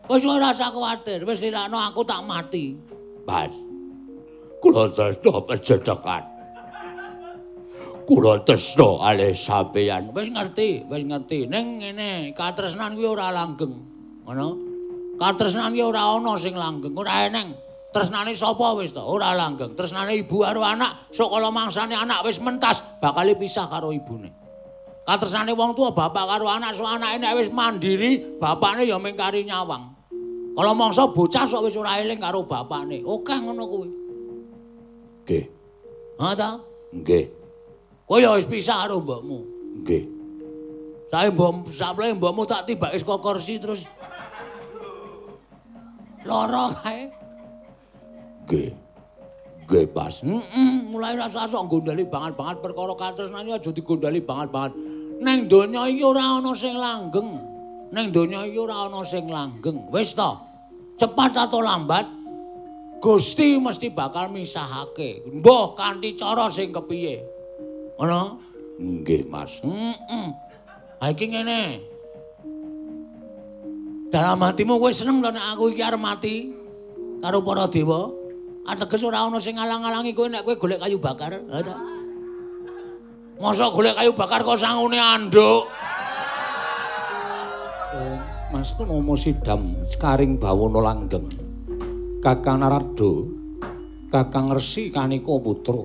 Wis ora usah kuwatir, wis lilakno aku tak mati. Mas. Kula tresna pejedhekan. Kula tresna kalih sampeyan. Wis ngerti. Ning ngene, katresnan kuwi ora langgeng. Ngono. Katresnan kuwi ora ana sing langgeng, ora eneng. Tresnane sapa wis to, ora langgeng. Tresnane ibu karo anak, sok kala mangsane anak wis mentas, bakal pisah karo ibune. Katresnane wong tua bapak karo anak, sok anake nek wis mandiri, bapakne ya mingkari nyawang. Kala mangsa bocah sok wis ora eling karo bapakne. Oke ngono kuwi. Nggih. Ha ta? Nggih. Kowe ya wis pisah karo mbokmu. Nggih. Sapleh mbokmu tak tibake saka kursi terus lara kae. Nggih. Nggih, Mas. Mulai rasa sok gondali banget perkara katresnane aja digondali banget. Ning donya iki ora ana sing langgeng. Wis to. Cepat atau lambat Gusti mesti bakal misahake. Mbah kanthi cara sing kepiye. Ngono? Nggih, Mas. Ha iki ngene. Dalam hatimu kowe seneng to nek aku iki arep mati karo para dewa? Ateges ora ana sing ngalang-alangi kowe nek kowe golek kayu bakar. Ha ta? Mosok golek kayu bakar kok sangune anduk. Mas Nomo Sidam Skaring Bawana langgeng. Kakang Narada, Kakang Resi Kanika putra.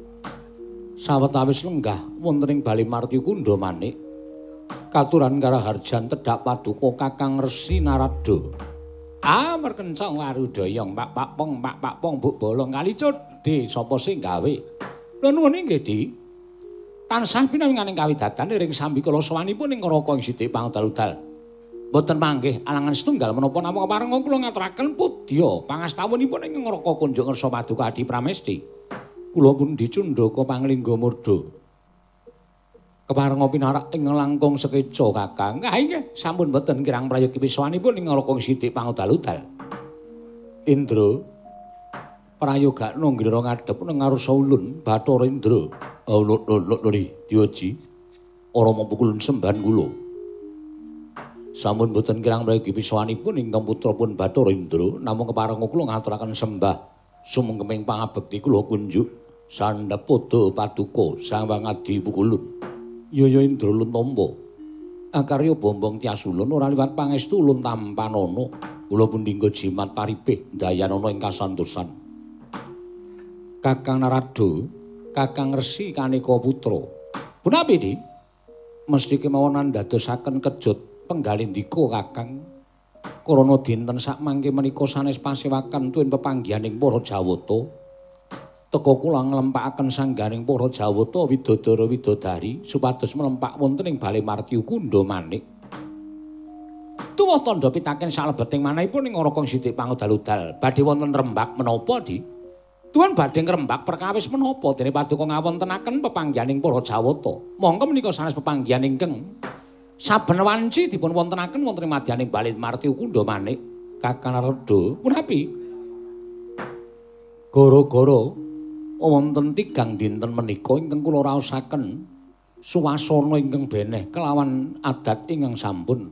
Sawetawis lenggah wonten ing Bali Marti Kunda Manik. Katuran Karaharjan tedhak paduka Kakang Resi Narada. Merkencang warudayong Pak Pong Mbok Bolong Kalicut Di sapa sing gawe? Lha nuwun inggih Di. Tansah pinanganing kawidatan ing sambi kala sawanipun ing neraka ing sithik pangdal-dal. Mboten manggih alangan setunggal menapa namung parenga kula ngaturaken pudya pangastawunipun ing neraka kunjuk ngersa paduka Adi Pramesti. Kula pun dicundhaka panglingga murda. Keparenga pinarak ing langkung sekeca Kakang. Inggih, sampun mboten kirang prayogi wiswanipun ing neraka sithik pangudal-udal. Indra prayogakno ngira ngadhep ning ngarsa ulun Bathara Indra. Lori Dioji. Ora mapukul sembahan kula. Sampun mboten kirang prayogi wiswanipun ingkang putrapun Bathara Indra, namung keparenga kula ngaturaken sembah sumengkeming pangabekti kula kunjuk sandhep pada paduka Sawang Adi Pukulun. Ya Indra Luntomba. Akarya bombong Tyasulun ora liwat pangestu ulun tampanana. Kula pun dinggo jimat paripih dayanana ing kasantosan. Kakang Narada, Kakang Resi Kanika putra. Punapi Di? Mesti kemawon ndadosaken kejut penggalindika Kakang. Krana dinten sak mangke menika sanes pasewakan tuwin pepanggihaning para Jawata. Teka kula nglempakaken sangganing para Jawata widodara widodari supados mlempak wonten ing Bale Marti Kunda Manik. Tuwa tandha pitaken salebeting manahipun ing neraka sithik pangudal-udal. Badhe wonten rembak menapa Di? Tuhan badhe ngrembak perkawis menapa dene paduka ngawontenaken pepanggihaning para Jawata. Monggo menika sanes pepanggihan ingkang saben wanci dipun wontenaken wonten ing madyaning Bale Marti Kunda Manik. Kakang Narada, punapi? Gara-gara wonten tigang dinten menika ingkang kula raosaken suwasana ingkang beneh kelawan adat ingkang sampun.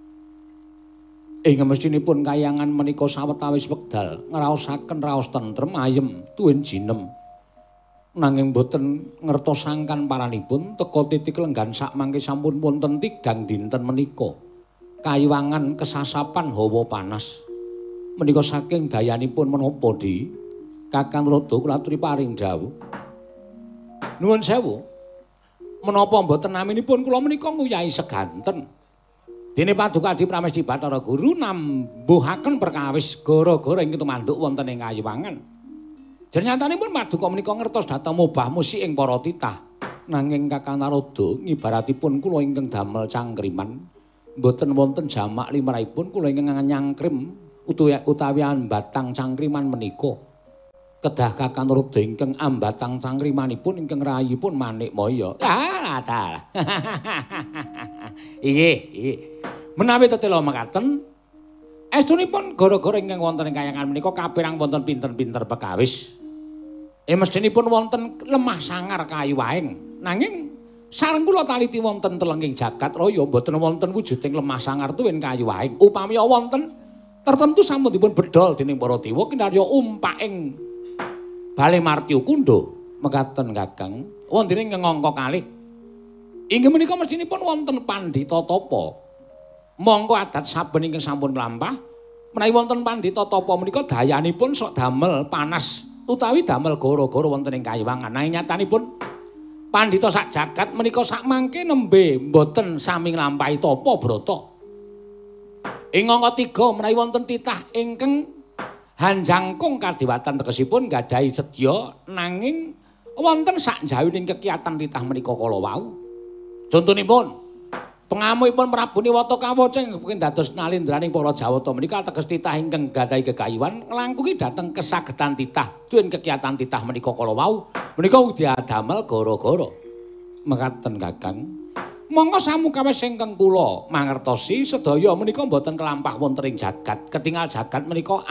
Ing mestinipun kayangan menika sawetawis wekdal ngraosaken raos tentrem ayem tuwin jinem. Nanging boten ngertosangkan paranipun teka titik lenggan sak mangke sampun wonten tigang dinten menika. Kayiwangan kesasapan hawa panas. Menika saking dayanipun menapa Di? Kakang Narada kula aturi paring dawuh. Nuwun sewu. Menapa mboten naminipun kula menika nguyahi seganten. Dene paduka Adi Pramesti Bathara Guru nambuhaken perkawis gara-gara ing tumanduk wonten ing Kayiwangan. Jernyatanipun paduka menika ngertos dhateng mubah musik ing para titah. Nanging Kakang Narada ngibaratipun kula ingkang damel cangkriman mboten wonten jamak limrahipun kula ingkang nyangkrim utawi ambatang cangkriman menika. Kedah Kakang Narada ingkang ambatang cangkrimanipun ingkang rayipun Manik Maya. Latal. Inggih. Menawi tetela mekaten, estunipun gara-gara ingkang wonten ing kayangan menika kapirang wonten pinter-pinter perkawis. Mestinipun wonten lemah sangar kayiwaing. Nanging sareng kula taliti wonten telenging jagat raya mboten wonten wujuding lemah sangar tuwin kayiwaing. Upami wonten tertentu sampun dipun bedol dening para dewa kinarya umpaking Bale Martya Kundha mekaten Kakang wonten ing ngangka kalih inggih menika mestinipun wonten pandhita tapa mongko adat saben ingkang sampun mlampah menawi wonten pandhita tapa menika dayanipun sok damel panas utawi damel gara-gara wonten ing Kayiwangan nanging nyatanipun pandhita sak jagat menika sak mangke nembe mboten sami nglampahi tapa brata. Ing angka 3 menawi wonten titah ingkang hanjangkung kadewatan tegesipun nggadahi sedya nanging wonten sakjawining kekiyatan titah menika kala wau. Contonipun pengamukipun Prabu Niwata Kawaceng kepengin dados nalindraning para Jawata menika teges titah ingkang gadahi gegayuhan nglangkungi dhateng kesagetan titah duwen kekiyatan titah menika kala wau menika ugi damel gara-gara mekaten Kakang. Monggo samukawis ingkang kula mangertosi sedaya menika boten kelampah wonten ing jagat. Ketingal jagat menika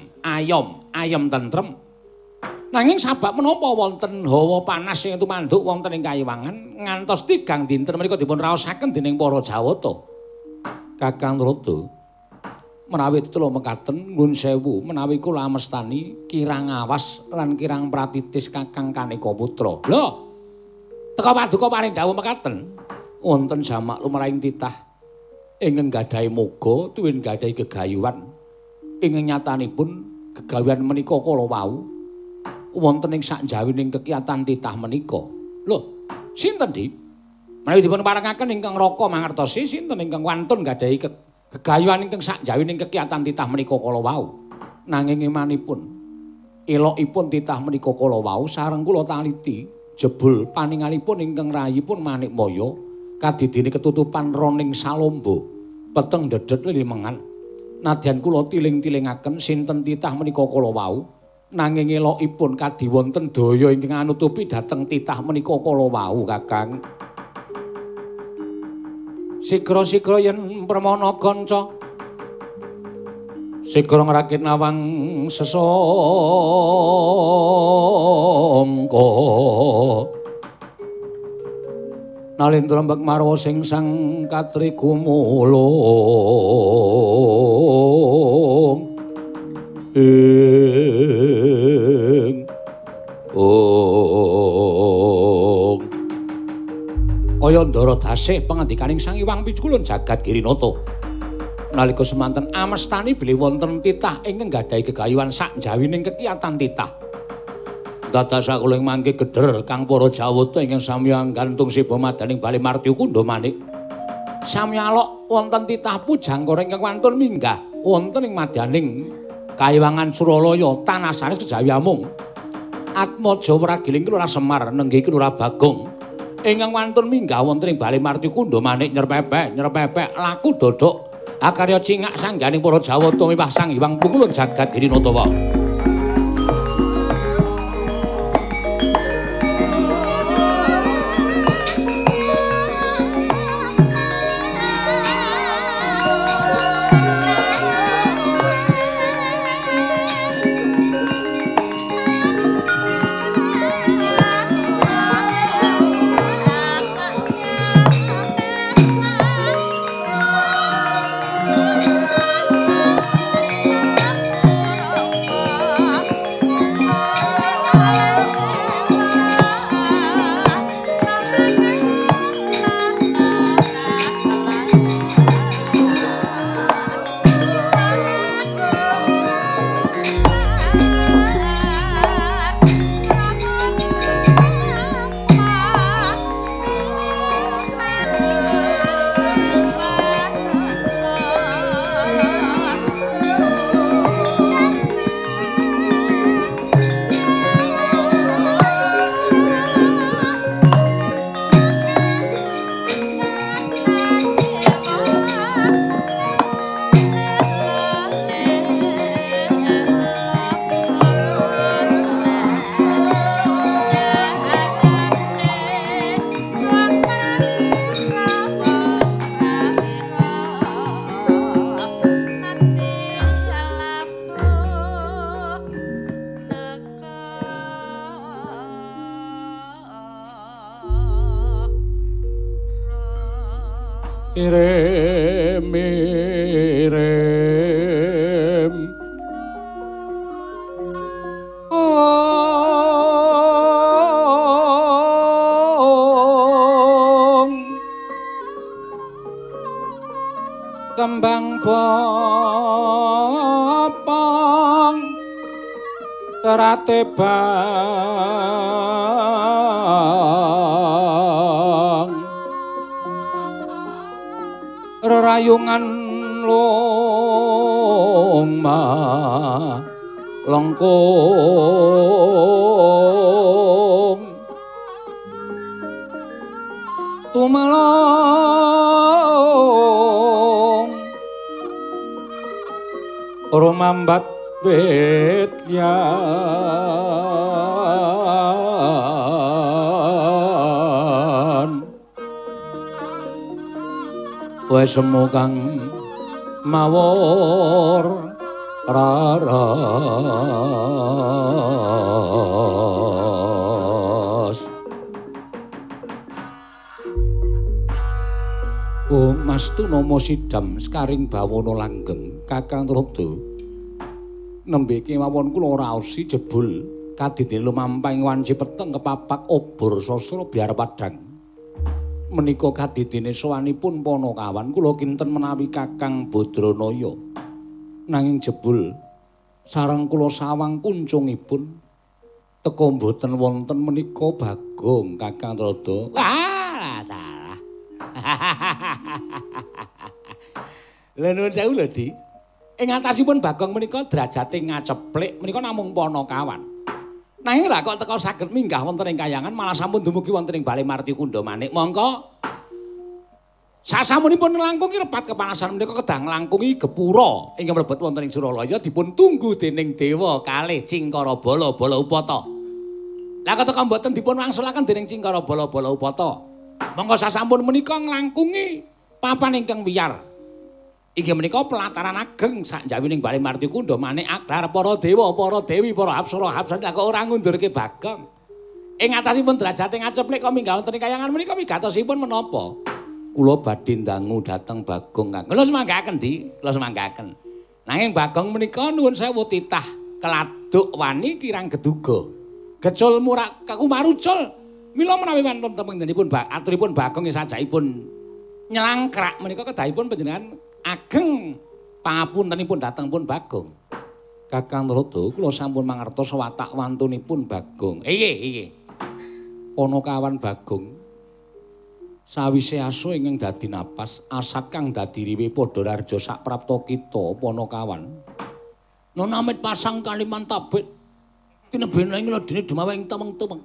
ayem tentrem. Nanging sabab menapa wonten hawa panas sing tumanduk wonten ing Kayiwangan ngantos 3 dinten menika dipun raosaken dening para Jawata. Kakang Rada menawi tetelo mekaten nuwun sewu menawi kula mestani kirang awas lan kirang pratitis Kakang Kaneka Putra. Lho, teka paduka paring dawuh mekaten. Wonten jamak lumrahing titah ingkang gadahi moga tuwin gadahi gegayuhan ingkang nyatanipun gegayuhan menika kala wau wonten ing sakjawining kekiyatan titah menika. Lho, sinten Di? Menawi dipun parengaken ingkang Raka mangertosi sinten ingkang wantun gadahi gegayuhan ingkang sakjawining kekiyatan titah menika kala wau. Nanging imanipun elokipun titah menika kala wau sareng kula taliti jebul paningalipun ingkang rayipun Manikmaya kadidine ketutupan roning salomba peteng dedet lilimengan nadyan kula tiling-tilingaken sinten titah menika kala wau nanging elokipun kadi wonten daya ingkang anutupi dhateng titah menika kala wau Kakang. Sigra-sigra yen permana kanca sigra ngrakit nawang sesangka Nalendra mbek marwa sing sang katri gumulung kaya ndara dasih pangandikaning Sang Hyang Piculun jagat Girinata nalika semanten amestani bilih wonten titah ingkang gadahi gegayuhan sakjawining kekiyatan titah dados kula mangke gedher kang para Jawata ingkang sami anggantung siba madaning Bale Martya Kundha manik sami alok wonten titah pujangkara ingkang wantun minggah wonten ing madyaning Kayiwangan Suralaya tanah sanes kejawi amung Atmaja Wragiling Kelurahan Semar nenggih Kelurahan Bagong ingkang wantun minggah wonten ing Bale Martya Kundha manik nyerpepek laku dodok akarya cingak sangganing para Jawata miwah Sang Hyang Piculun jagat Girinata wae. Ire pang terate bang rerayungan loma lengkung tumalong rumambat wetyan wes semu kang mawor raras oh mas tu nomo sidam sekaring bawana langgeng kakang Rada nembe kemawon kula raosi jebul kadidene lumampahing wanci peteng kepapak obor sastra biar padang menika kadidene sowanipun Panakawan kula kinten menawi Kakang Badranaya nanging jebul sareng kula sawang kuncungipun teka mboten wonten menika Bagong Kakang Rada. Wah, dalah. Lha nuwun sewu lho, Dik. Ing atasipun Bagong menika derajate ngaceplik menika namung Panakawan. Nanging lha kok teka saged minggah wonten ing kayangan malah sampun dumugi wonten ing Bale Martikunda Manik. Mongko sasamunipun nglangkungi repat kepanasan menika kedah nglangkungi gepura ingkang mlebet wonten ing Suralaya dipun tunggu dening dewa kalih Cingkara Bala Bala Upata. Lah kok teka mboten dipun wangsulaken dening Cingkara Bala Bala Upata. Mongko sasampun menika nglangkungi papan ingkang wiyar. Inggih menika pelataran ageng sakjawining Bale Martikunda Manik agrar para dewa, para dewi, para apsara hapsan kok ora ngundurke Bagong. Ing atasipun derajate ngaceplik kok minggah wonten ing kayangan menika wigatosipun menapa? Kula badhe ndangu dhateng Bagong Kang. Kula semanggaken, Dik. Kula semanggaken. Nanging Bagong menika nuwun sewu titah keladuk wani kirang geduga. Gecul murak kumarucul. Mila menawi wonten tenggenipun aturipun Bagong sajaipun nyelangkrak menika kedahipun panjenengan ageng pangapuntenipun dhateng pun Bagong. Kakang Rada kula sampun mangertos watak wantunipun Bagong. Nggih. Panakawan Bagong sawise asu ingkang dadi napas asat kang dadi riwe padha narja sak prapta kita Panakawan. Nona amit pasang kaliman tabit tinebene ing ledene dumaweng temeng-temeng.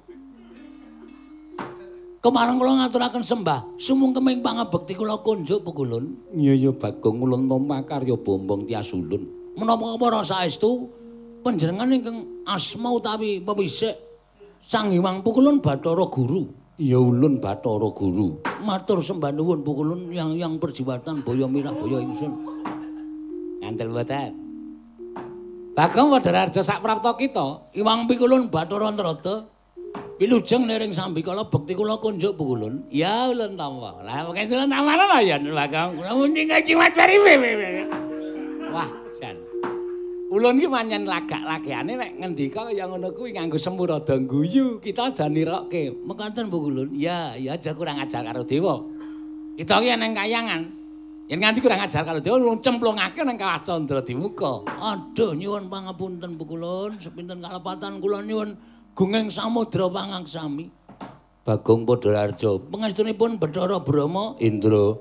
Kemareng kula ngaturaken sembah sumungkeming pangabekti kula kunjuk pukulun. Iya Bagong ulun tampa karya bombong tias ulun. Menapa para saestu panjenengan ingkang asma utawi pepisik Sang Hyang Pukulun Bathara Guru. Iya ulun Bathara Guru. Matur sembah nuwun pukulun yang perjiwatan boyo mirah boyo ingsun. Nganten mboten. Bagong Wadararja sak prapta kita, Hyang Pukulun Bathara Antrada. Wilujeng nering sambikala bekti kula kunjuk pukulun. Ya ulun tampa. Lah pokoke ulun tamana lho ya Bagong. Kula muni kacimat bari. Wah, jan. Ulun ki pancen lagak-lagiane nek ngendika kaya ngono kuwi nganggo semu rada guyu, kita aja nirokke. Mekaten pukulun. Ya aja kurang ajar karo dewa. Kita ki nang kayangan. Yen nganti kurang ajar karo dewa ulun cemplungake nang Kawah Candra Dimuka. Aduh nyuwun pangapunten pukulun, sepinten kalepatan kula nyuwun gunging samudra pangaksami. Bagong Wadararja, pangestunipun Bathara Brahma Indra.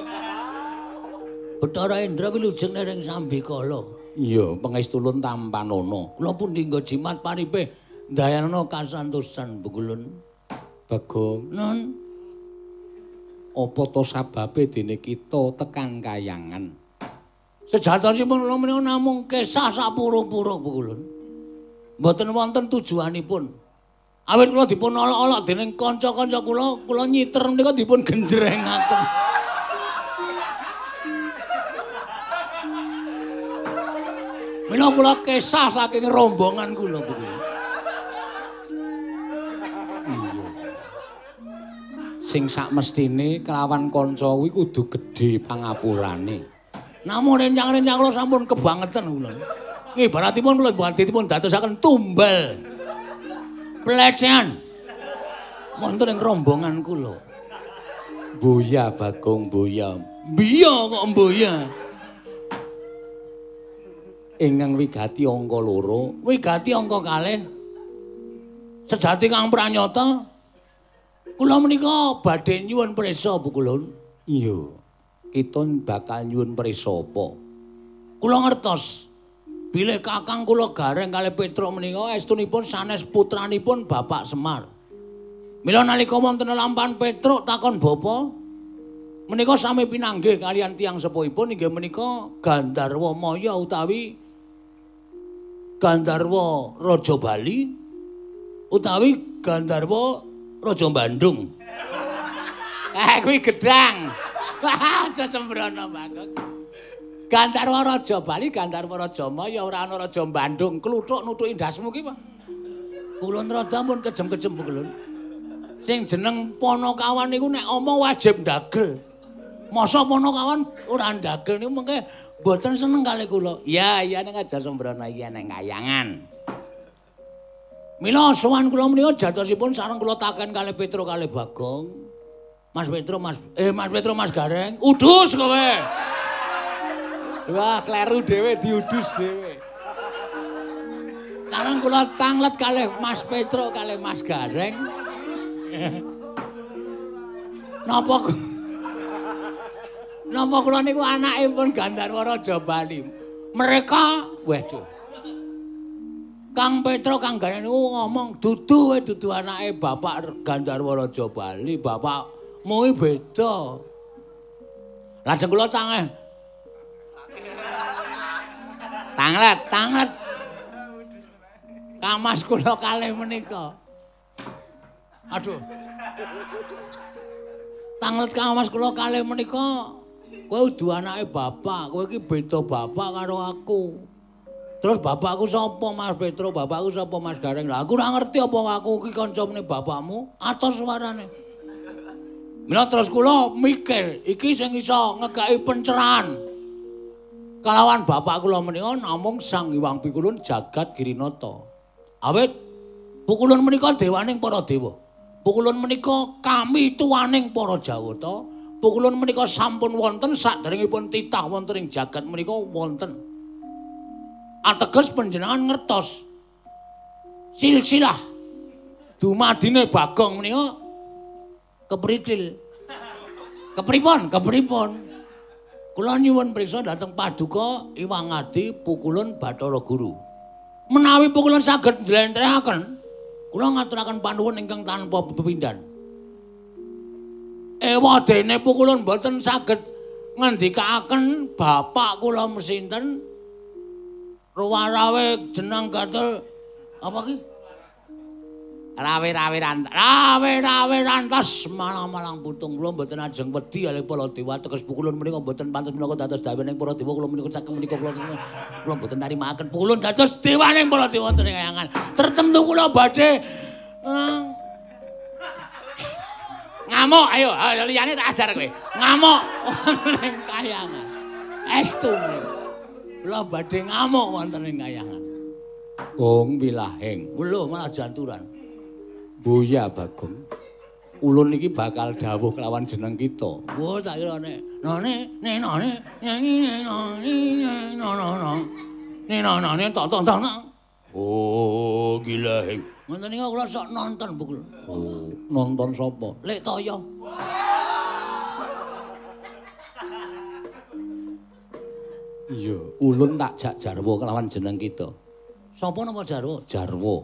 Bathara Indra wilujeng nering sambikala. Iya, pangestulun tampanana. Kula pun dinggo jimat paripe ndayana kasantosan pukulun. Bagong. Nun. Apa to sababe dene kita tekan kayangan? Sejatosipun kula menika namung kesah sapura-pura pukulun. Mboten wonten tujuanipun. Awit kula dipun olok-olok dening kanca-kanca kula nyiter menika dipun genjrengaken. Mila kula kesah saking rombongan kula pukulun. Iya. Sing sakmestine kelawan kanca kuwi kudu gedhe pangapurane. Namung rencang-rencang kula sampun kebangetan kula. Ibaratipun kula dipun dadosaken tumbal. Pelecehan. Wonten ing rombongan kula. Boya Bagong boya. Biya kok mboya. ingkang wigati angka 2, wigati angka 2. Sejati Kang Pranyata, kula menika badhe nyuwun prisa Bu Kulun. Iya. Kita bakal nyuwun prisa apa? Kula ngertos bilih Kakang kula Gareng kalih Petruk menika estunipun sanes putranipun Bapak Semar. Mila nalika wonten lampahan Petruk takon bapa menika sami pinanggih kalian tiyang sepuhipun inggih menika Gandharwa Maya utawi Gandharwa Raja Bali utawi Gandharwa Raja Bandung. Kuwi gedang. Aja sembrono Bagong. Gandharwa Raja Bali, Gandharwa Raja Maya ora ana Raja Bandung. Kluthuk nutuki ndasmu ki, Pak. Kulon rada pun kejem-kejem Kulon. Sing jeneng Panakawan niku nek omong wajib ndagel. Masa Panakawan ora ndagel niku mengke mboten seneng kalih kula. Ya, nek aja sembrono iki nek kayangan. Mila sowan kula menika jatosipun sareng kula taken kalih Petruk kalih Bagong. Mas Petruk, Mas Gareng, udus kowe. Wah, kleru dhewe diudus dhewe. Sareng kula tanglet kalih Mas Petruk kalih Mas Gareng. Napa kula niku anakipun Gandharwa Raja Bali. Mereka, waduh. Kang Petruk Kang Gareng niku ngomong dudu anake Bapak Gandharwa Raja Bali, bapakmu iki beda. Lajeng kula tanglet. Kamas kula kalih menika. Aduh. Tanglet kamas kula kalih menika. Kowe udu anake bapak, kowe iki beda bapak karo aku. Terus bapakku sapa Mas Petruk, bapakku sapa Mas Gareng. Lah aku ora ngerti apa aku iki kancane bapakmu atos suarane. Mila terus kula mikir, iki sing iso ngekaki pencerahan. Kalawan bapak kula menika namung Sang Hyang Pikulun Jagat Girinata. Awit Pukulun menika dewaning para dewa. Pukulun menika kami tuwaning para Jawata. Pukulun menika sampun wonten saderengipun titah wonten ing jagat menika wonten. Ateges panjenengan ngertos silsilah dumadine Bagong menika kepritil. Kepripun? Kula nyuwun priksa dhateng Paduka Iwang Adi Pukulun Bathara Guru. Menawi Pukulun saged njlentrehaken, kula ngaturaken panuwun ingkang tanpa pepindhan. Ewadene Pukulun boten saged ngendikaken bapak kula mesinten ruwarawe jeneng gatel apa ki? Rawe-rawe rantas malang-malang putung kula mboten ajeng wedi kalih para dewa teges Pukulun menika mboten pantes menapa dados dawaning para dewa kula menika saking menika kula mboten narimaken Pukulun dados dewaning para dewa wonten ing kayangan. Tertemtu kula badhe ngamuk ayo liyane tak ajar kowe. Ngamuk wonten ing kayangan. Estu kula badhe ngamuk wonten ing kayangan. Gong wilahing. Lho malah janturan. Boya Bagong. Ulun iki bakal dawuh kelawan jeneng kita. Wah, tak kira nek Oh, gilahing. ngoten niku kula sok nonton Bu. Oh, nonton sapa? Lek Toyo. Iya, ulun tak jak jarwo kelawan jeneng kita. Sapa napa Jarwo? Jarwo.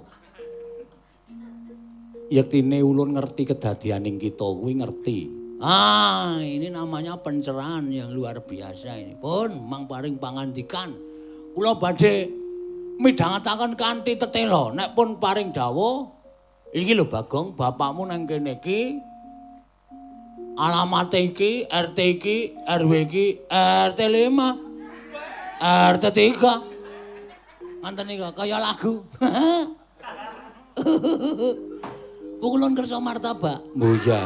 Yektine ulun ngerti kedadianing kita kuwi ngerti. Ah, ini namanya pencerahan yang luar biasa ini. Pun mang paring pangandikan. Kula badhe midhangetaken kanthi tetela. Nek pun paring dawuh, iki lho Bagong, bapakmu nang kene iki. Alamat iki, RT iki, RW iki, RT 5, RT 3. Ngoten niku kaya lagu. Pukulun kersa martabak. Boya.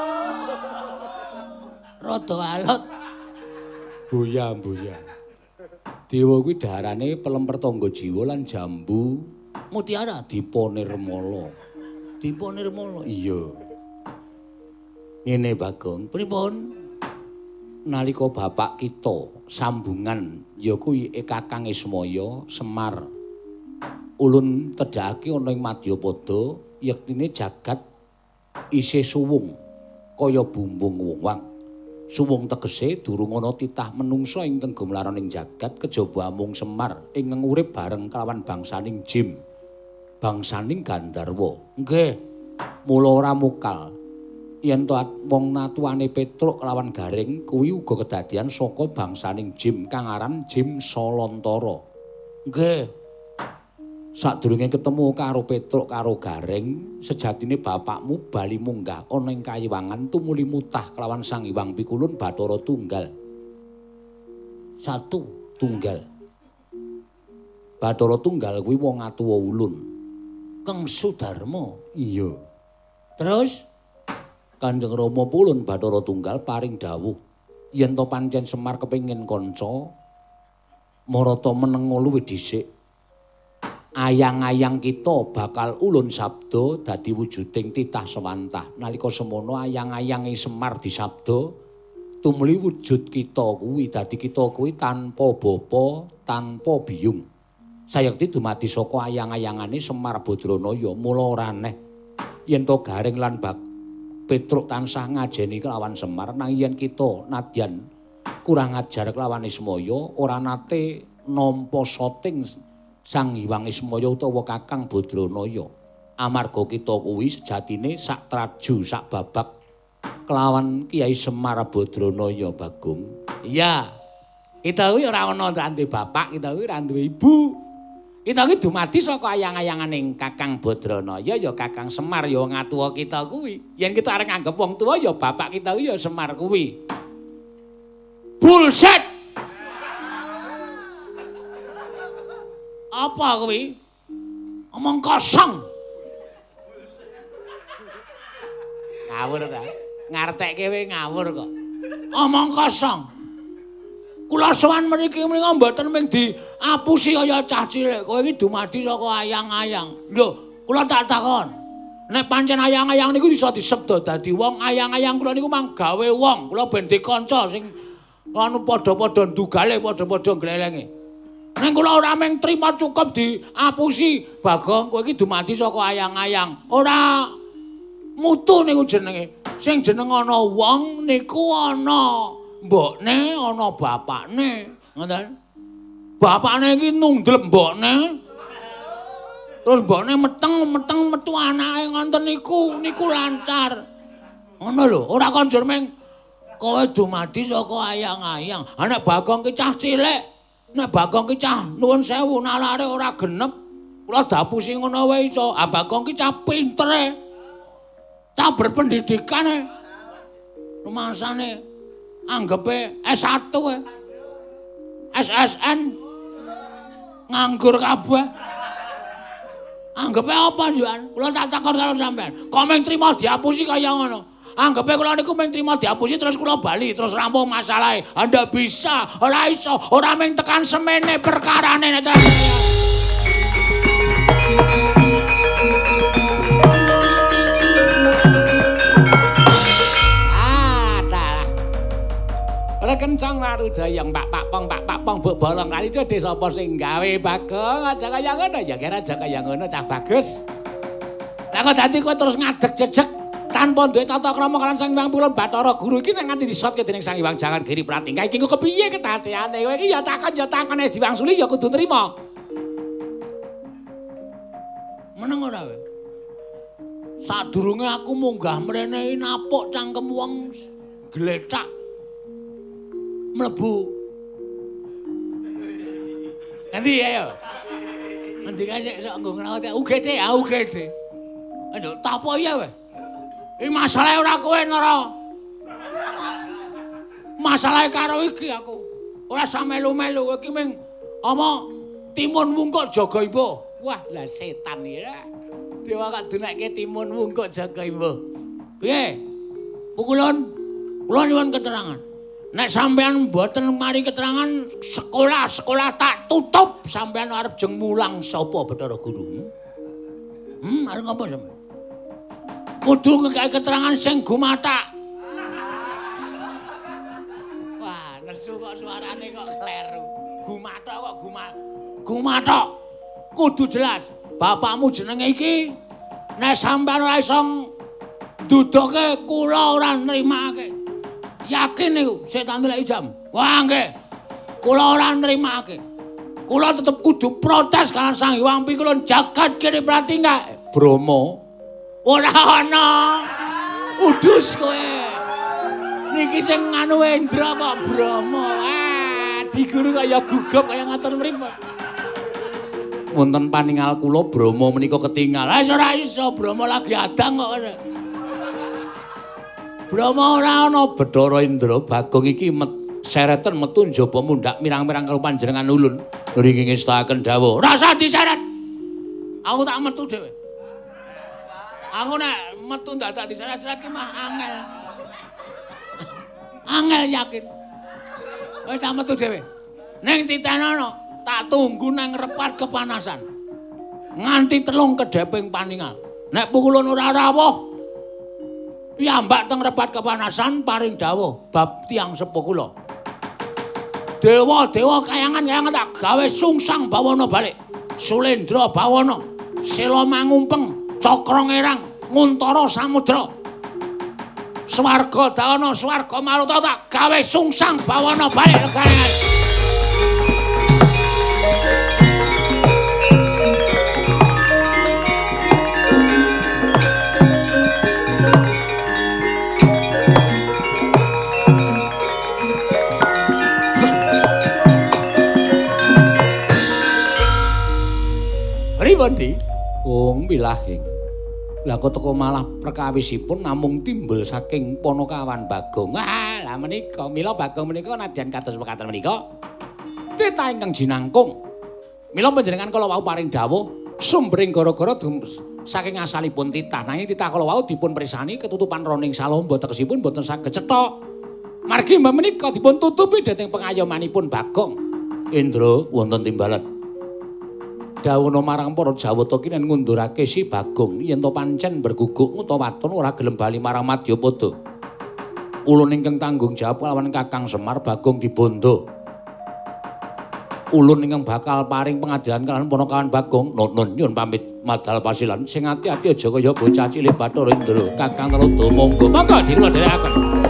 Rada alot. Boya. Dewa kuwi darane pelemper tangga jiwa lan jambu Mutiara. Dipa Nirmala. Dipa Nirmala. Iya. Ngene Bagong. Pripun? nalika bapak kita sambungan ya kuwi Kakang Ismaya Semar ulun tedhakake ana ing Madyapada yektine jagat isih suwung kaya bumbung wong-wang. Suwung tegese durung ana titah menungsa ingkang gumlaran ing jagat kejaba amung Semar ingkang urip bareng kelawan bangsaning Jim, bangsaning Gandharwa. Nggih, mula ora mukal yen to wong natuane Petruk kelawan Garing kuwi uga kedadian saka bangsaning Jim kang aran Jim Salantara. Nggih. Sadurunge ketemu karo Petruk karo Garing, sejatine bapakmu bali munggah ana ing Kayiwangan tumuli mutah kelawan Sang Hyang Pikulun Bathara Tunggal. Tunggal. Bathara Tunggal kuwi wong atuwa ulun. Kang Sudarma. Iya. Terus Kanjeng Rama Pulun Bathara Tunggal paring dawuh yen to pancen Semar kepengin kanca marata menenga luwih dhisik. Ayang-ayang kita bakal ulun sabda dadi wujuding titah sewantah. Nalika semono ayang-ayange Semar disabda tumuli wujud kita kuwi dadi kita kuwi tanpa bapa, tanpa biyung. Sayekti dumadi saka ayang-ayangane Semar Badranaya mula ora aneh yen to Garing lan Petruk tansah ngajeni kelawan Semar nanging yen kita nadyan kurang ajar kelawan Ismaya ora nate nampa soting Sang Hyang Ismaya utawa Kakang Badranaya. Amarga kita kuwi sejatine sak traju sak babak kelawan Kyai Semar Badranaya Bagong. Iya. Kita kuwi ora ana duwe bapak, kita kuwi ora duwe ibu. Kita kuwi dumadi saka ayang-ayanganing Kakang Badranaya ya Kakang Semar ya wong atuwa kita kuwi. Yen kita arep nganggep wong tuwa ya bapak kita kuwi ya Semar kuwi. Bullshit. Apa kuwi? Omong kosong. Ngawur ta? Ngartekke kowe ngawur kok. Omong kosong. Kula sowan mriki menika mboten mung diapusi kaya cah cilik. Kowe iki dumadi saka ayang-ayang. Lho, kula tak takon. Nek pancen ayang-ayang niku iso disebda dadi wong, ayang-ayang kula niku mang gawe wong. Kula ben dikanca sing anu padha-padha ndugale, padha-padha glelenge. Neng kula ora mung trima cukup diapusi, Bagong kowe iki dumadi saka ayang-ayang. Ora mutu niku jenenge. Sing jeneng ana wong niku ana mbokne, ana bapakne. Ngoten. Bapakne iki nundlep mbokne. Terus mbokne meteng metu anake ngoten niku lancar. Ngono lho, ora konjur mung kowe dumadi saka ayang-ayang. Ha nek Bagong ki cah cilik. Nek Bagong ki cah nuwun sewu nalare ora genep. Kula dapusi ngono wae iso. Ah Bagong ki cah pintere. Cah berpendidikan. Rumangsane anggepe S1 SSN nganggur kabeh. Anggepe apa njukan? Kula tak takon karo sampean. Kok mung trima diapusi kaya ngono? Anggepe kula niku mung trima diapusi terus kula bali terus rampung masalahe. Anda bisa, ora iso, ora mung tekan semene perkarane nek ora kencang laru dayang pak pong mbok bolong kali cedhe sapa sing gawe Bagong aja kaya ngono ya kira aja kaya ngono cah bagus. Lah kok dadi kowe terus ngadeg jejeg tanpa duwe tata krama kalian Sang Hyang Pikulun Bathara Guru iki nek nganti disotke dening Sang Hyang Jagad-Giri Pratingga iki kok kepiye kedadeane kowe iki ya takon wis diwangsuli ya kudu trima. Meneng ora kowe? Sadurunge aku munggah mrene napuk cangkem wong gletak mlebu. Endi ayo? Endi kae sok nggo ngrawat UGD ya UGD. Ayo tapo ya kowe? Iki masalahe ora kowe Nara. Masalahe karo iki aku. Ora samelu-melu iki ming apa timun wungkuk jaga imbuh. Wah, lah setan ya. Dewa kok dunekke timun wungkuk jaga imbuh. Piye? Pukulun. Kula nyuwun keterangan. Nek sampean mboten mari keterangan sekolah tak tutup sampean arep jeng mulang sapa Bathara Guru. Arep ngapa sampean? Kudu ngekek keterangan sing gumathak. Gumathok. Kudu jelas. Bapakmu jenenge iki nek sampean ora iso nduduke kula ora nrimake. Yakin niku sik tak ndeleki jam. Wah nggih. Kula ora nrimake. Kula tetep kudu protes kalian Sang Hyang Pikulun jagat kene pratingga. Bromo. Ora ana. Udus kowe. Niki sing nganu Endra kok Bromo. Diguru kaya gugup kaya ngatur mripun. Wonten paningal kula Bromo menika ketingal. Ora iso Bromo lagi adang kok. Bromo ora ana. Bathara Indra Bagong iki sereten metu njaba mundhak mirang-mirang karo panjenengan ulun. Nggih ngestaken dawuh. Ora usah diseret. Aku tak metu dhewe. Aku nek metu dadak diseret-seret ki mah angel. Angel yakin. Wis tak metu dhewe. Ning titenono tak tunggu nang repat kepanasan. Nganti 3 kedheping paningal. Nek pukulun ora rawuh, piyambak teng repat kepanasan paring dawuh bab tiyang sepuh kula. Dewa-dewa kayangan-kayangan tak gawe sungsang bawana balik. Sulendra bawana, Sela mangumpeng, Cakra ngerang, Nguntara samudra. Swarga dawana, swarga maruta tak gawe sungsang bawana balik negane. Pripun, Wong wilahing. Lah kok teko malah perkawisipun namung timbul saking Panakawan Bagong. Lah menika mila Bagong menika nadyan kados mekaten menika. Titah ingkang jinangkung. Mila panjenengan kala wau paring dawuh sumbering gara-gara saking asalipun titah. Nanging titah kala wau dipun prisani ketutupan roning salomba tegesipun boten saged cetha. Margi mbah menika dipun tutupi dhateng pengayomanipun Bagong. Indra wonten timbalan. Dawono marang para Jawata ki nen ngundurake si Bagong yen to pancen berguguk utawa waton ora gelem bali marang Madyapada. Ulun ingkang tanggung jawab lawan Kakang Semar Bagong dibondo. Ulun ingkang bakal paring pengadilan kalian Panakawan Bagong. Nun nyun pamit madal pasilan sing ati-ati aja kaya bocah cilik Bathara Indra. Kakang Narada monggo dikula dherekaken.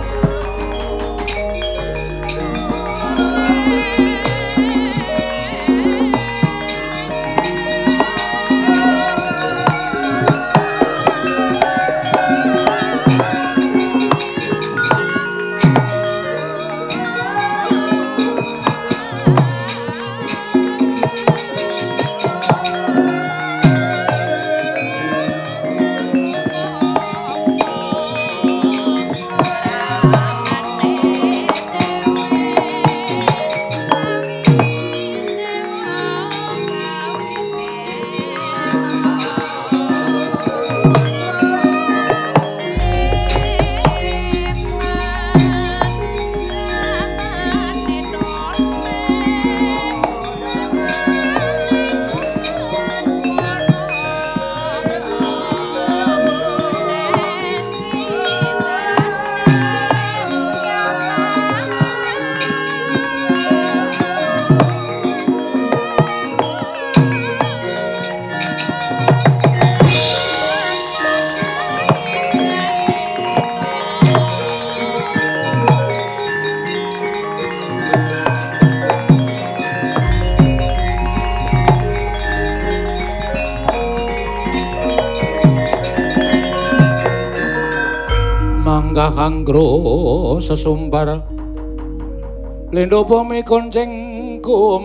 Anggro sesumbar lendo pome konceng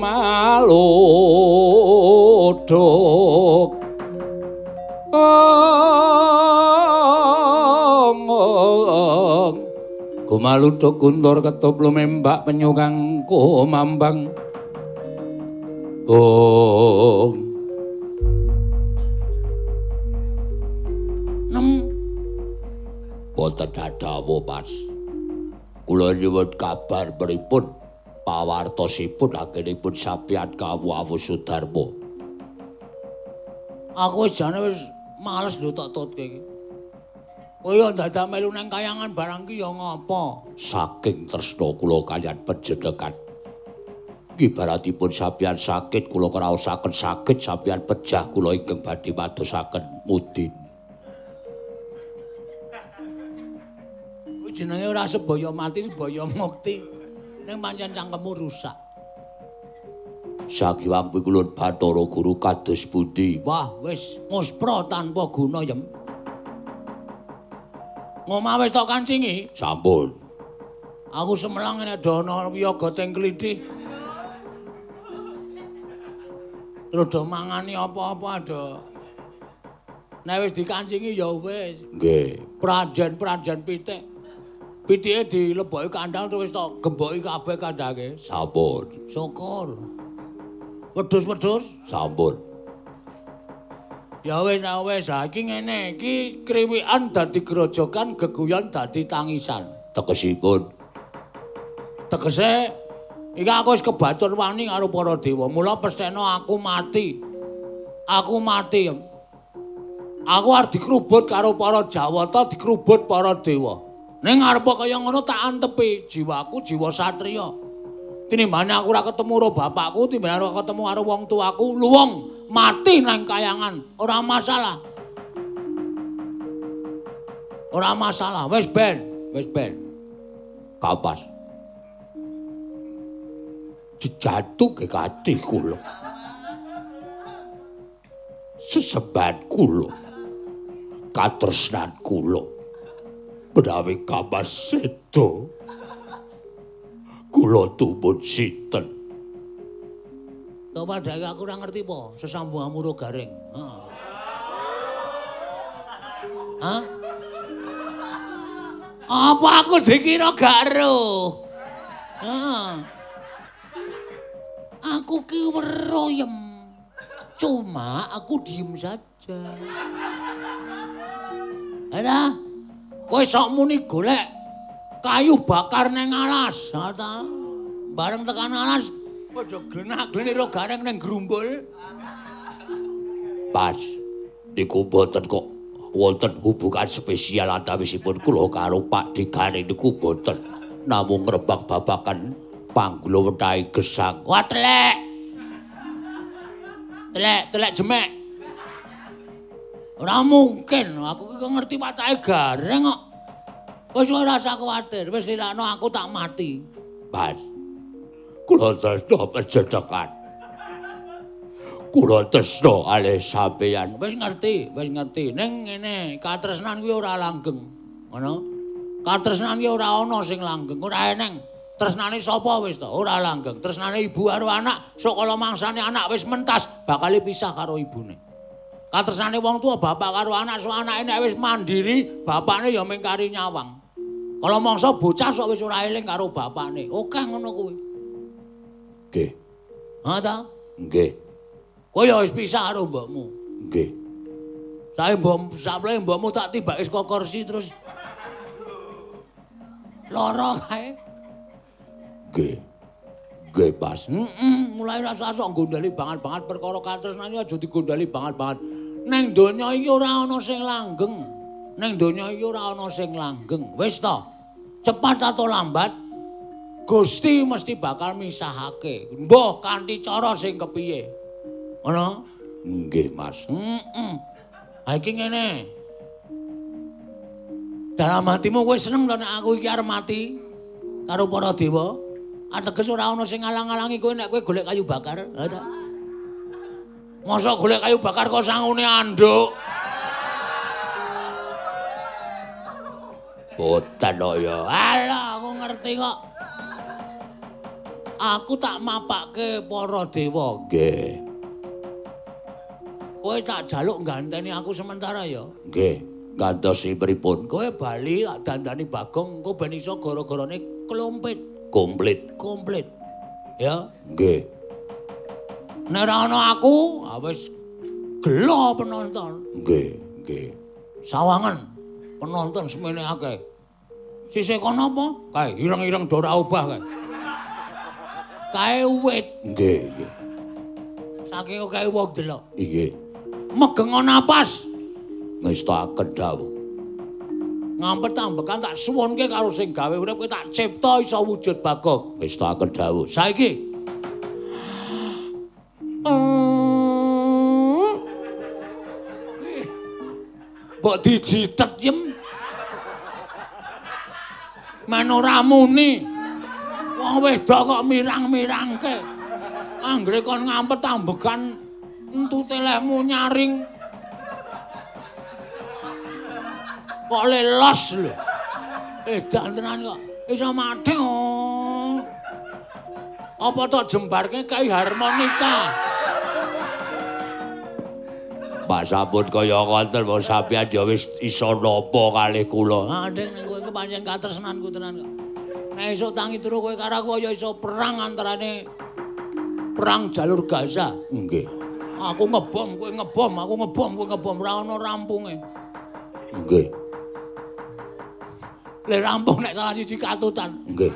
kumalodok kumaludok kundur ketop lumembak penyukang kumambang boten dadawa Mas. Kula nyuwun kabar pripun pawartosipun anggenipun sampeyan kawuh Sudarma. Aku wis jane wis males lho tok tutke iki. Kaya dadak melu nang kayangan barang ki ya ngapa? Saking tresna kula kaliyan panjenengan. Ibaratipun sampeyan sakit kula kraosaken sakit sampeyan pejah kula ingkang badhe madosaken mudin. Jenenge ora sebaya mati sebaya mukti. Ning pancen cangkemmu rusak. Sakiwang pikulun Bathara Guru kados pundi? Wah, wis muspra tanpa guna yem. Ngomah wis tok kancingi? Sampun. Aku semelang nek dono wiyaga teng klithih. Terus do mangani apa-apa do. Nek wis dikancingi ya wis. Nggih. Pranjen-pranjen pitik. Pitike dileboki kandhang terus tok gemboki kabeh kandhange. Sampun. Syukur. Wedhus-wedhus Sampun. ya wis iki ngene iki kriwikan dadi grojogan geguyon dadi tangisan. Tegesipun Tegese iki aku wis kebatur wani karo para dewa. Mula pesthena aku mati. Aku mati. Aku arep dikrubut karo para Jawata, dikrubut para dewa. Ning arepa kaya ngono tak antepi jiwaku, jiwa satriya. Tinimbane aku ora ketemu karo bapakku, tinimbane ora ketemu karo wong tuaku, luwung mati nang kayangan, ora masalah. Ora masalah, wis ben. kapas. Jejatuh ke katih kula. Sesembahan kula. Katresnan kula. Menawi kapas sedo. Kula tumpun sinten. To padake aku ora ngerti po, sesambungan muro garing. Heeh. Hah? Apa aku dikira gak ero? Heeh. Aku ki weruh yem. Cuma aku diem saja. Ada? Kowe sok muni golek kayu bakar neng alas, ta? Bareng tekan alas, aja glenak-gleni ro gareng neng grumbul. Pas, niku boten kok wonten hubungan spesial antawisipun kula karo Pak Digane niku boten. Namung ngrembak babakan panggula wetahe gesang. Wah telek. Telek jemek. Ora mungkin, aku ki ngerti pacake gareng kok. Wis ora usah kuwatir, wis lilakno aku tak mati. Pas, kula tresna panjenengan. Kula tresna kalih sampeyan. Wis ngerti. Ning ngene, katresnan kuwi ora langgeng. Ngono. Katresnan ki ora ana sing langgeng, ora eneng. Tresnane sapa wis to? Ora langgeng. Tresnane ibu karo anak, sok kala mangsane anak wis mentas, bakal pisah karo ibune. Katresnane wong tua bapak karo anak, sok anake nek wis mandiri, bapakne ya mingkari nyawang. Kala mangsa bocah sok wis ora eling karo bapakne. Oke ngono kuwi. Nggih. Ha ta? Nggih. Kowe ya wis pisah karo mbokmu. Nggih. Sapleh mbokmu tak tibake saka kursi terus lara kae. Nggih. Nggih, Pas. Mulai rasa sok gondali banget-banget perkara katresnane aja digondali banget-banget. Ning donya iki ora ana sing langgeng. Wis to. Cepat atau lambat Gusti mesti bakal misahake. Mbah kanthi cara sing kepiye. Ngono? Nggih, Mas. Ha iki ngene. Dalam hatimu kowe seneng to nek aku iki arep mati karo para dewa? Ateges ora ana sing ngalang-alangi kowe nek kowe golek kayu bakar, ha ta? Mosok golek kayu bakar kok sangune anduk. Boten ya. Alah, aku ngerti kok. Aku tak mapake para dewa. Nggih. Kowe tak jaluk ganteni aku sementara ya. Nggih. Ngantosi pripun? Kowe bali tak dandani Bagong, engko ben iso gara-garane klompit. Komplit. Ya. Nggih. Nek ora ana aku, wis gelo penonton. Nggih. Sawangan penonton semene akeh. Sisih kono apa? Kae ireng-ireng do ora obah kae. Kae wit. Nggih. Saking kae wong delok. Nggih. Megengo napas. Ngestaken dawuh. Ngampet tambekan tak suwunke karo sing gawe urip kowe tak cipta iso wujud Bagong. Ngestaken dawuh. Saiki Mbok dijitet jem. Men ora muni. Wong wedok kok mirang-mirangke. Anggere kon ngampet ambegan entute lehmu nyaring. Kok lelos lho. Edan tenan kok. Iso mati. Apa tok jembarke kai harmonika. Pak sampun kaya ngoten wong sampeyan ya wis iso napa kalih kula. Ah, Ding, kowe iki pancen katresnanku tenan kok. Nek esuk tangi turu kowe karo aku ya iso perang antarane perang jalur Gaza. Nggih. Aku ngebom, kowe ngebom, aku ngebom, kowe ngebom, ora ono rampunge. Nggih. Le rampung nek salah siji katutan. Nggih.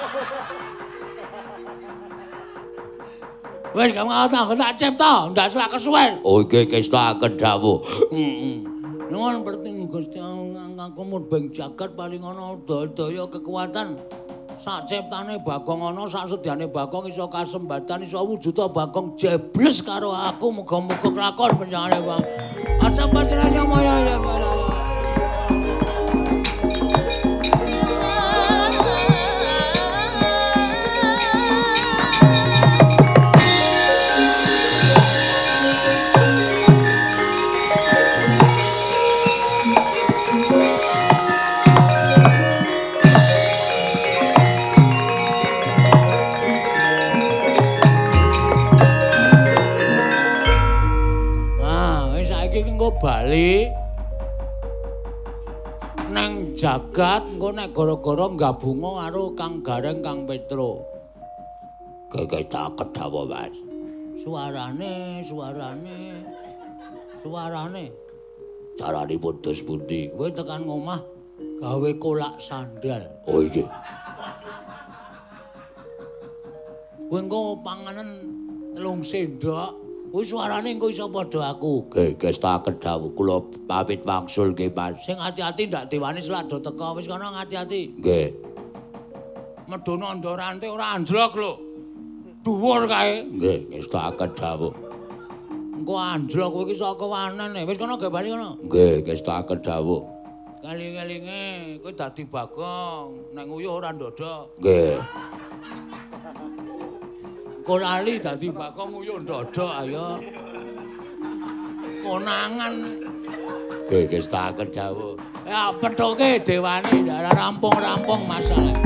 Wis gak ngono tak cipta, ndak selak kesuwen. Oh iki kestaken dawuh. Nuwun perting Gusti Allah kumur beng jagat paling ana daya kekuatan. Sak ciptane Bagong ana, sak sedyane Bagong iso kasembatan, iso wujuda Bagong jebles karo aku muga-muga kelakon panjenengane Bang. Asap panjenengan moyo ya. Bali nang jagat engko nek gara-gara gabungo karo Kang Gareng Kang Petro. Gegek tak kedhawa, Mas. Suarane. Caranipun dos pundi? Kowe tekan ngomah gawe kolak sandal. Oh nggih. Kowe engko panganan telung sendok. Kuwi suarane engko iso padha aku. Gegek tak kedhawa kula pamit wangsul nggih, Mas. Sing ati-ati ndak diwani selak do teka. Wis kono ngati-ati. Nggih. Medhono ndorante ora anjlok lho. Dhuwur kae. Nggih, wis tak kedhawa. Engko anjlok kowe iki saka wanen. Wis kono ge bali kono. Nggih, wis tak kedhawa. Kaling-kalinge kowe dadi Bagong, nek nguyuh ora ndodok. Nggih. Engko lali dadi Bagong nguyuh ndodok ayo. Konangan. Nggih, wis tak kedhawa. Ya pethoke dewane ndak rampung-rampung masalah.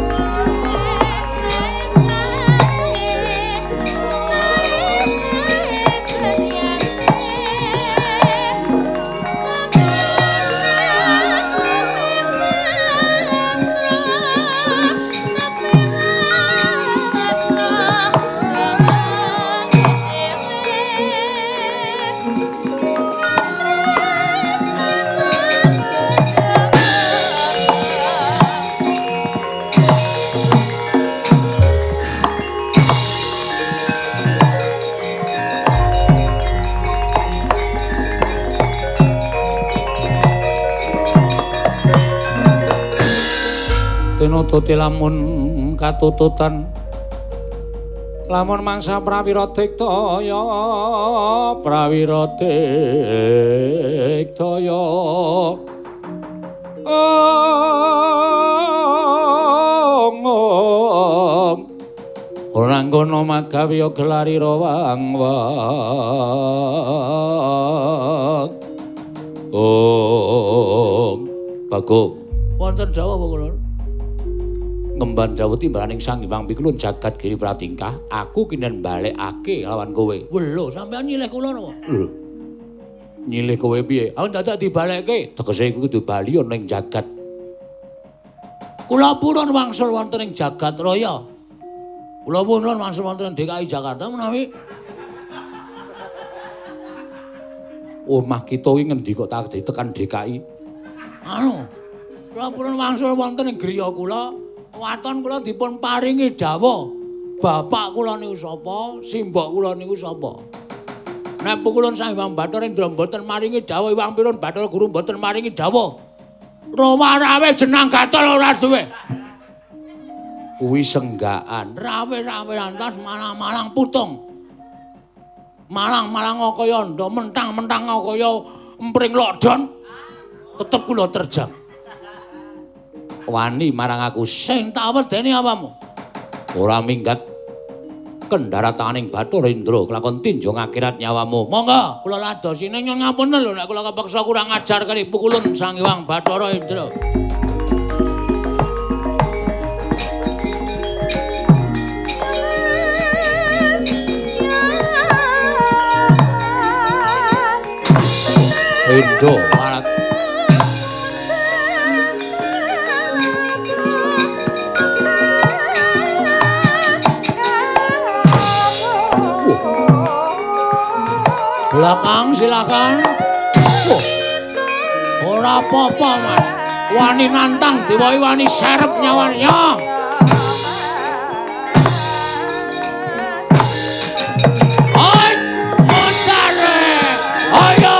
Tinututi lamun katututan lamun mangsa prawira diktaya ora ngono magawiya gelari rawang-wang Bagong wonten dawuh apa kula ngemban dawuh timbaning Sang Hyang Pikulun jagat giri pratingkah aku kinen balekake lawan kowe. Lho, sampean nyilih kula napa? Lho. Nyilih kowe piye? Aku dadak dibalekke. Tegese iku kudu bali ana ing jagat. Kula purun wangsul wonten ing jagat raya. Kula purun wangsul wonten ing DKI Jakarta menawi omah kita iki ngendi kok tak ditekan DKI? Anu. Kula purun wangsul wonten ing griya kula. Waton kula dipun paringi dawuh. Bapak kula niku sapa? Simbok kula niku sapa? Nek pukulun Sang Hyang Bathara Indra mboten maringi dawuh, Hyang Pirun Bathara Guru mboten maringi dawuh. Rawa-rawe jenang gatel ora duwe. Kuwi senggaan. Rawe-rawe antas malang-malang putung. malang-malang kaya ndo, mentang-mentang kaya empring lodon, tetep kula terjang. Wani marang aku Sing tak wedeni apamu? ora minggat kendarataning Bathara Indra kelakon tinjo ngakhirat nyawamu. Monggo kula ladosi ning nyuwun ngapunten lho nek kula kepeksa kurang ajar kali pukulun Sang Hyang Bathara Indra. Indra marat Belakang silakan. Wah. Ora apa-apa, Mas. Wani nantang diwai wani serep nyawanya. Hai, mondare. Ayo.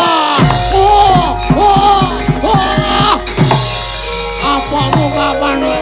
Apa mu kapan wae?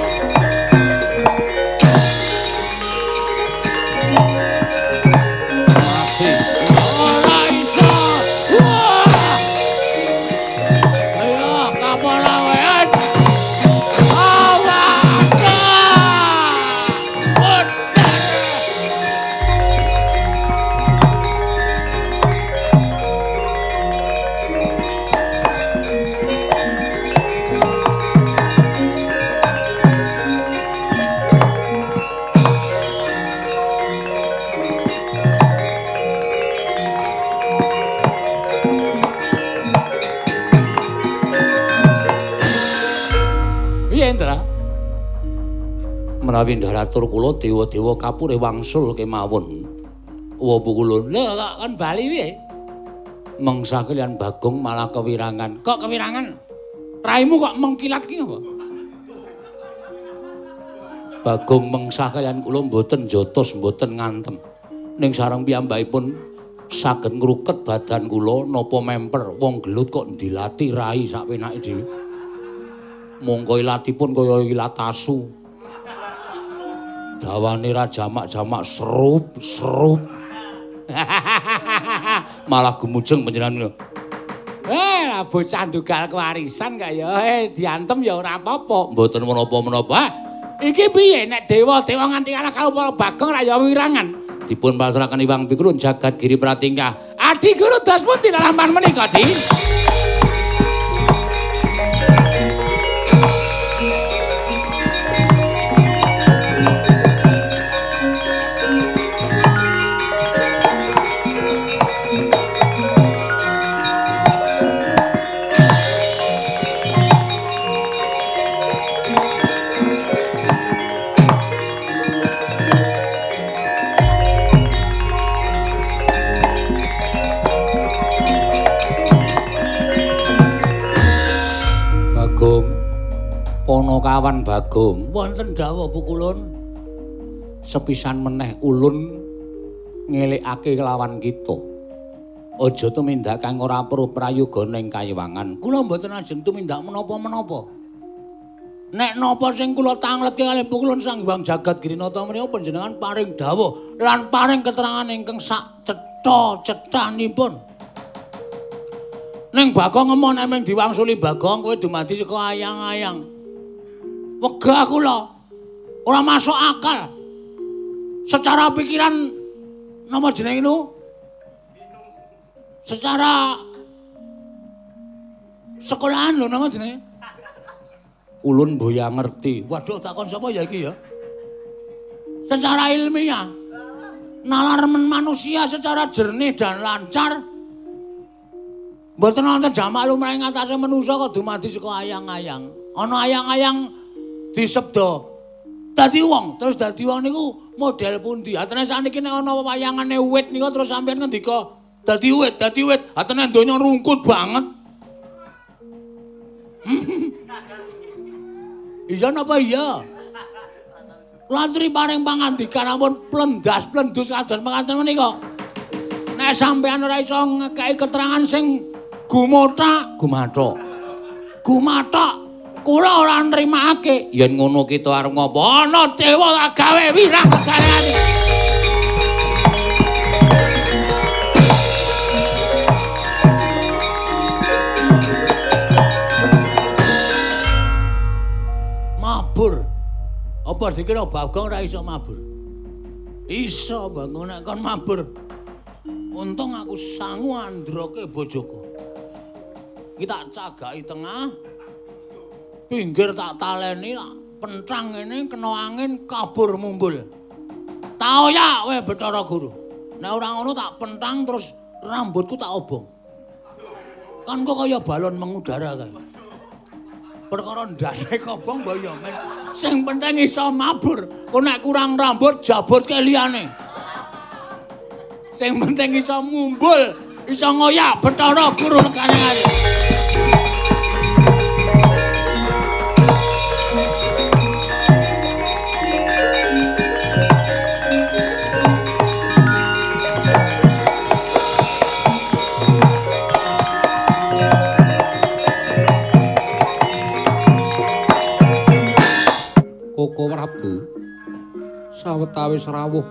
menawi ndaratur kula dewa-dewa kapure wangsul kemawon. Wa pukulun. Lho kok kon bali piye? Mengsah kaliyan Bagong malah kewirangan. Kok kewirangan? Raimu kok mengkilat ki apa? Bagong mengsah kaliyan kula mboten jotos mboten ngantem. Ning sareng piyambakipun saged ngruket badan kula napa memper wong gelut kok ndilati rai sakpenake dhewe. Mongko ilatipun kaya ilat asu. Dawane ra jamak-jamak serup. Malah gumujeng panjenengan. Lah bocah ndugal kewarisan kok ya. Diantem ya ora apa-apa. Mboten menapa-menapa. Iki piye nek dewa-dewa nganti kalah karo para Bagong ra ya wirangan. Dipun pasrahaken Hyang Pikulun jagat Giri Pratingkah. Adi Guru dos pun tidak lampan menika, Di. Ponokawan Bagong wonten dawuh pukulun sepisan meneh ulun ngelikake kelawan kita. Aja tumindak kang ora perlu prayoga ning kayiwangan. Kula mboten ajeng tumindak menapa-menapa. Nek napa sing kula tangletke kalih pukulun Sang Hyang Jagat Girinata menika panjenengan paring dawuh lan paring keterangan ingkang sak cetha-cethanipun. Ning Bagong emon emeng diwangsuli Bagong kowe dumadi saka ayang-ayang. Wegah kula ora masuk akal. Secara pikiran napa jenenge niku? Secara sekolahan lho napa jenenge? Ulun boya ngerti. Waduh takon sapa ya iki ya? Secara ilmiah nalar manusia secara jernih dan lancar. Mboten wonten jamak lumrahing atase manusa kok dumadi saka ayang-ayang. Ana ayang-ayang disebda dadi wong, terus dadi wong niku model pundi? Atene saniki nek ana wayangane wit nika terus sampeyan ngendika dadi wit. Atene donya rungkut banget. Iya napa iya? Lantri paring pangandikan ampun plendas-plendus kados mekaten menika. Nek sampeyan ora iso ngekeki keterangan sing gumathok, kula ora nrimakake. Yen ngono kita arep ngopo? Ana dewa gawe wirang kegalehane. Apa dikira Bagong ora iso mabur? Iso, Bagong nek kon mabur. Untung aku sangu androke bojoku. Iki tak cagaki tengah. Pinggir tak taleni, tak pentang ngene kena angin kabur mumbul. Taoyak we Bathara Guru. Nek ora ngono tak pentang terus rambutku tak obong. Kan kok kaya balon mengudara kae. Perkara ndase kobong mbaya men. Sing penting iso mabur. Kok nek kurang rambut jabutke liyane. Sing penting iso mumbul, iso ngoyak Bathara Guru nekane. Koko Prabu sawetawis rawuh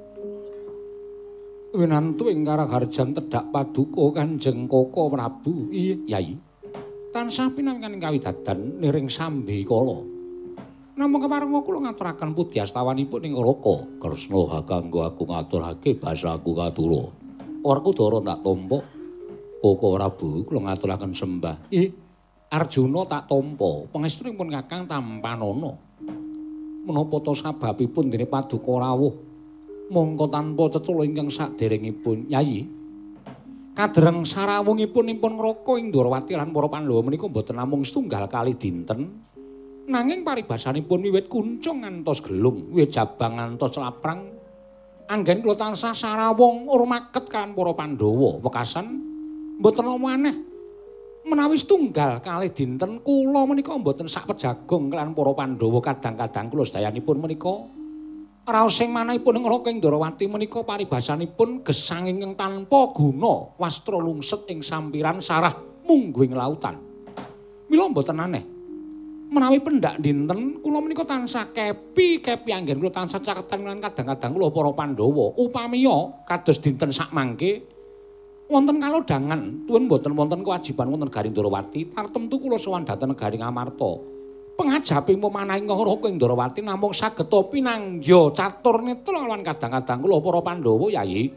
winantu ing karaharjan tedhak paduka Kanjeng Koko Prabu. Iya, Yai. Tansah pinangan kawidadan niring sambikala. Namung keparenga kula ngaturaken pudi astawanipun ing Raka Kresna kanggo aku ngaturake basaku katura. Werkudara tak tampa. Koko Prabu kula ngaturaken sembah. Arjuna tak tampa, pangestunipun Kakang Tampanana. Menapa ta sababipun dene paduka rawuh mongko tanpa cecula ingkang saderengipun Yayi kadereng sarawungipun ngraka ing Ndrawati lan para Pandhawa menika boten namung setunggal kali dinten nanging paribasanipun wiwit kuncung ngantos gelung wiwit jabang ngantos laprang anggen kula tansah sarawung urmaket kan para Pandhawa wekasan mboten ana maneh menawi setunggal kalih dinten kula menika mboten sak pejagong kelan para Pandhawa kadang-kadang kula sedayanipun menika raos sing manahipun ngraka ing Ndrawati menika paribasanipun gesang ingkang tanpa guna wastra lungset ing sampiran sarah mungguing lautan. Mila mboten aneh menawi pendak dinten kula menika tansah kepi anggen kula tansah caketan lan kadang-kadang kula para Pandhawa upamiya kados dinten sak mangke wonten kalodhangan tuwin boten wonten kewajiban wonten negari Ndrawati tartemtu kula sowan dhateng negari Ngamarta pengajaping pemanaing ngraka ing Ndrawati namung saged pinanggya catur netra lawan kadang-kadang kula para Pandhawa Yayi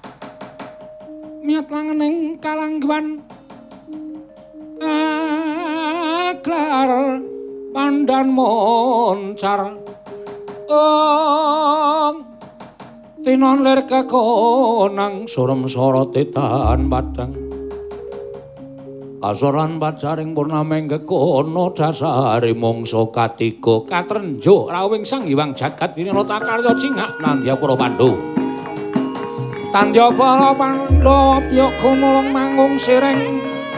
miat langening kalangguan aklar pandan moncar tinon lir kekonang surem soroti tahan padang kasoran pacaring purnameng kekono dasari mongso katiga katrenjo rawing sang hiwang jagat winata karya cingak nandya para Pandhawa tandya para Pandhawa piyaka nulung mangung sireng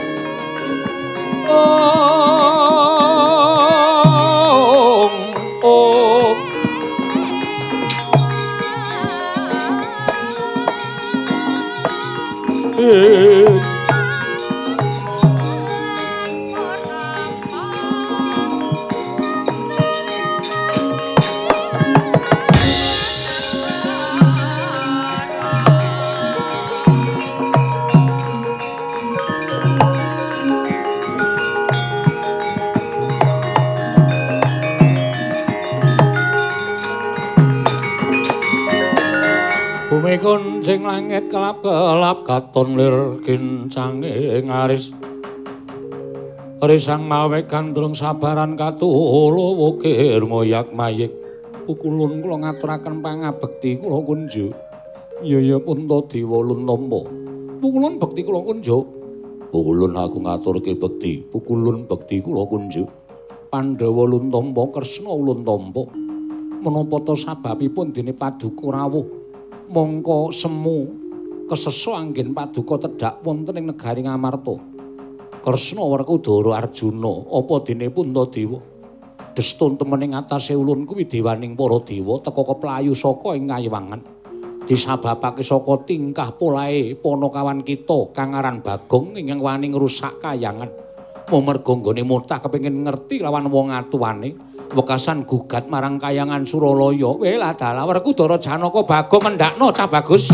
bumi kuncing langit kelap-kelap katon lir kincange ngaris risang mawe gandrung sabaran katulo wukir moyak mayik pukulun kula ngaturaken pangabekti kula kunjuk ya Puntadewa Luntampa pukulun bekti kula kunjuk pukulun aku ngaturke bekti pukulun bekti kula kunjuk Pandhawa Luntampa Kresna Luntampa menapa ta sababipun dene paduka rawuh mongko semu kesesa anggen paduka tedhak wonten ing negari Ngamarta Kresna Werkudara Arjuna apa dene Puntadewa destun temening atase ulun kuwi dewaning para dewa teka keplayu saka ing kayiwangan disababake saka tingkah polahe Panakawan kita kang aran Bagong ingkang wani ngrusak kayangan merga nggone murtah kepengin ngerti lawan wong atuwane wekasan gugat marang kayangan Suralaya lah dalah Werkudara Janaka Bagong mendakno cah bagus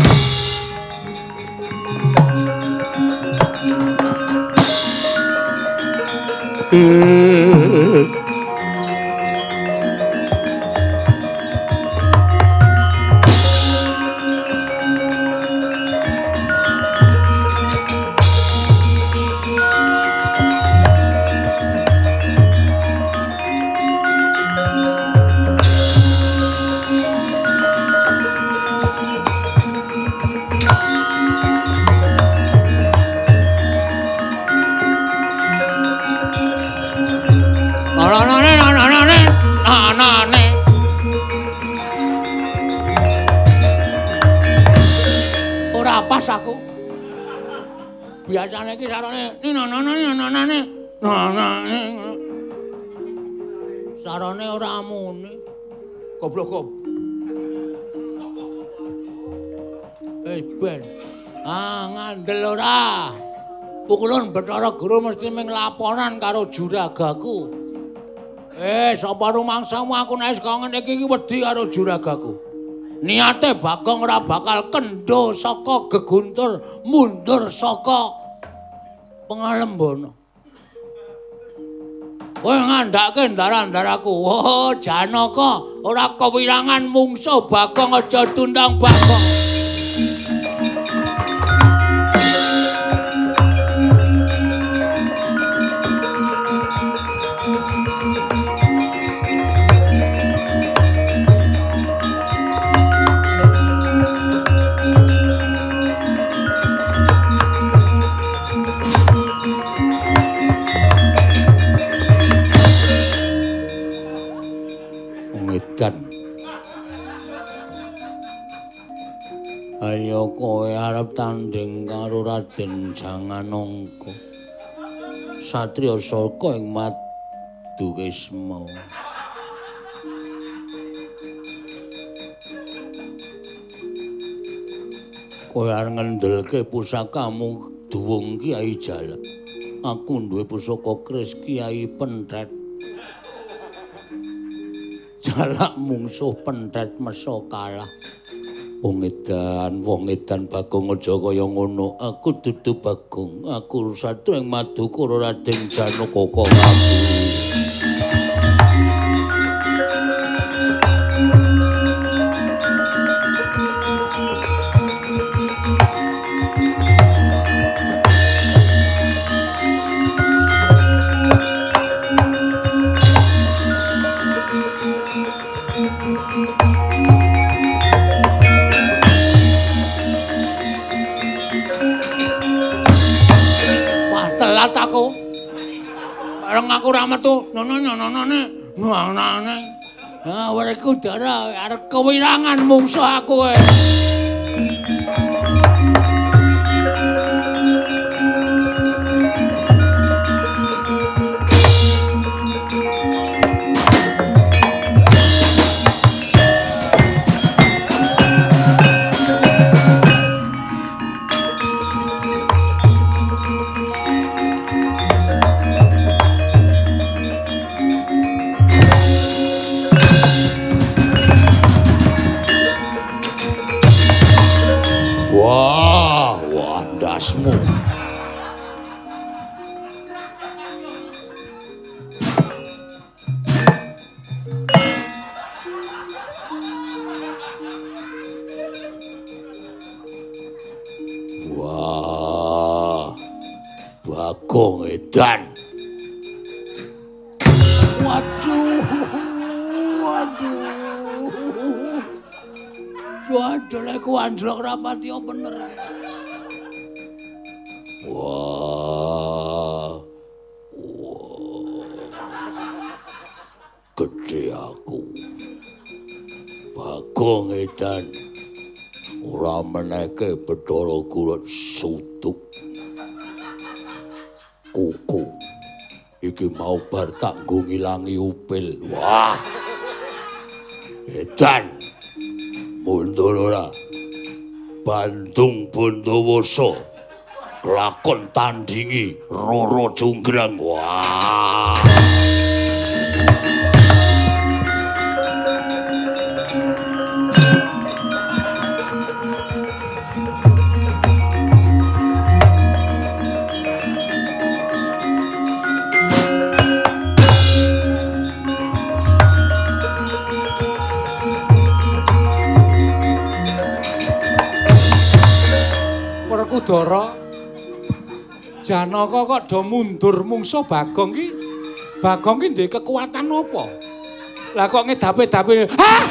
biasane iki sarane nanane. Sarane ora muni. Goblok kok. Ben. Ngandel ora. Pukulun Bathara Guru mesti ming laporan karo juragaku. Sapa rumangsamu aku nek kok ngene iki wedi karo juragaku. Niate Bagong ora bakal kendho saka geguntur mundur saka Pangalembono. Kowe ngandhake ndara-ndaraku. Oh, Janaka ora kewirangan mungsuh Bagong aja tundang Bagong. Ayo kowe arep tanding karo Raden Janganangka. Satriya saka ing Madukisma. Kowe arep ngendelke pusakamu duwung Kyai Jalak. Aku duwe pusaka kris Kyai Pentret. Jalak mungsuh Pentret mesa kalah. Wong edan Bagong aja kaya ngono. Aku dudu Bagong, aku Satria ing Madukara Raden Janaka kok aku. Aku bareng aku ra metu nonone wereku dara arep kewirangan mungsuh aku kowe. Bagong edan. Waduh. Jadule ku anjlok rapati bener. Wah. Gede aku. Bagong edan. Ora meneke Bathara Guru sutuk. Kuku iki mau bar tak nggo ngilangi upil. Wah. Edan. Mundur ora. Bandung Bondowoso. Kelakon tandingi Roro Jonggrang. Wah. Udara Janaka kok do mundur mungsuh Bagong ki. Bagong ki ndek kekuatan apa? Lah kok ngedape-dape. Hah!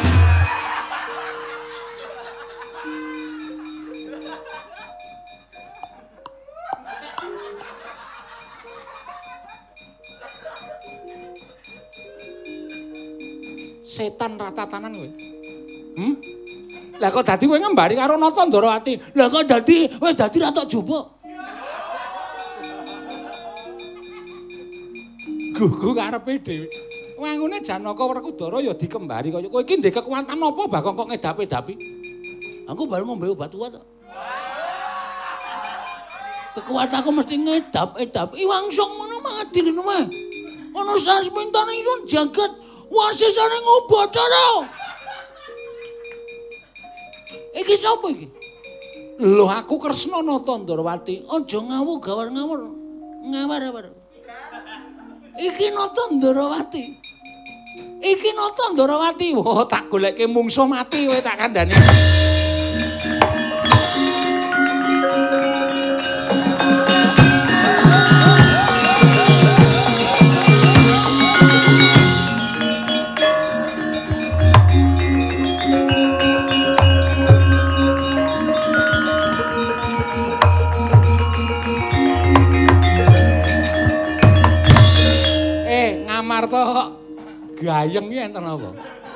Setan ratatanan kowe. Lah kok dadi kowe ngembari karo Natandrawati? Lah kok dadi wis dadi Ratu Jumbo? gugu karepe dhewe. Wangune Janaka Werkudara ya dikembari kaya kowe iki ndek kekuatan apa Bagong kok ngedapi-dapi? Aku bal ngombe obat kuat. Kekuatanku mesti ngedap-edap. Iwangsung ngono mati lho mah. Ana sasmintane isun jagat wasisane ngobotara. Iki sapa iki? Lho aku Kresna Nata Ndrawati. Aja ngawur gawar-ngawur. Ngawar-awar. Iki Nata Ndrawati. Iki Nata Ndrawati. Wah, tak goleke mungsuh mati kowe tak kandhani. Ngamarta kok gayeng iki enten apa?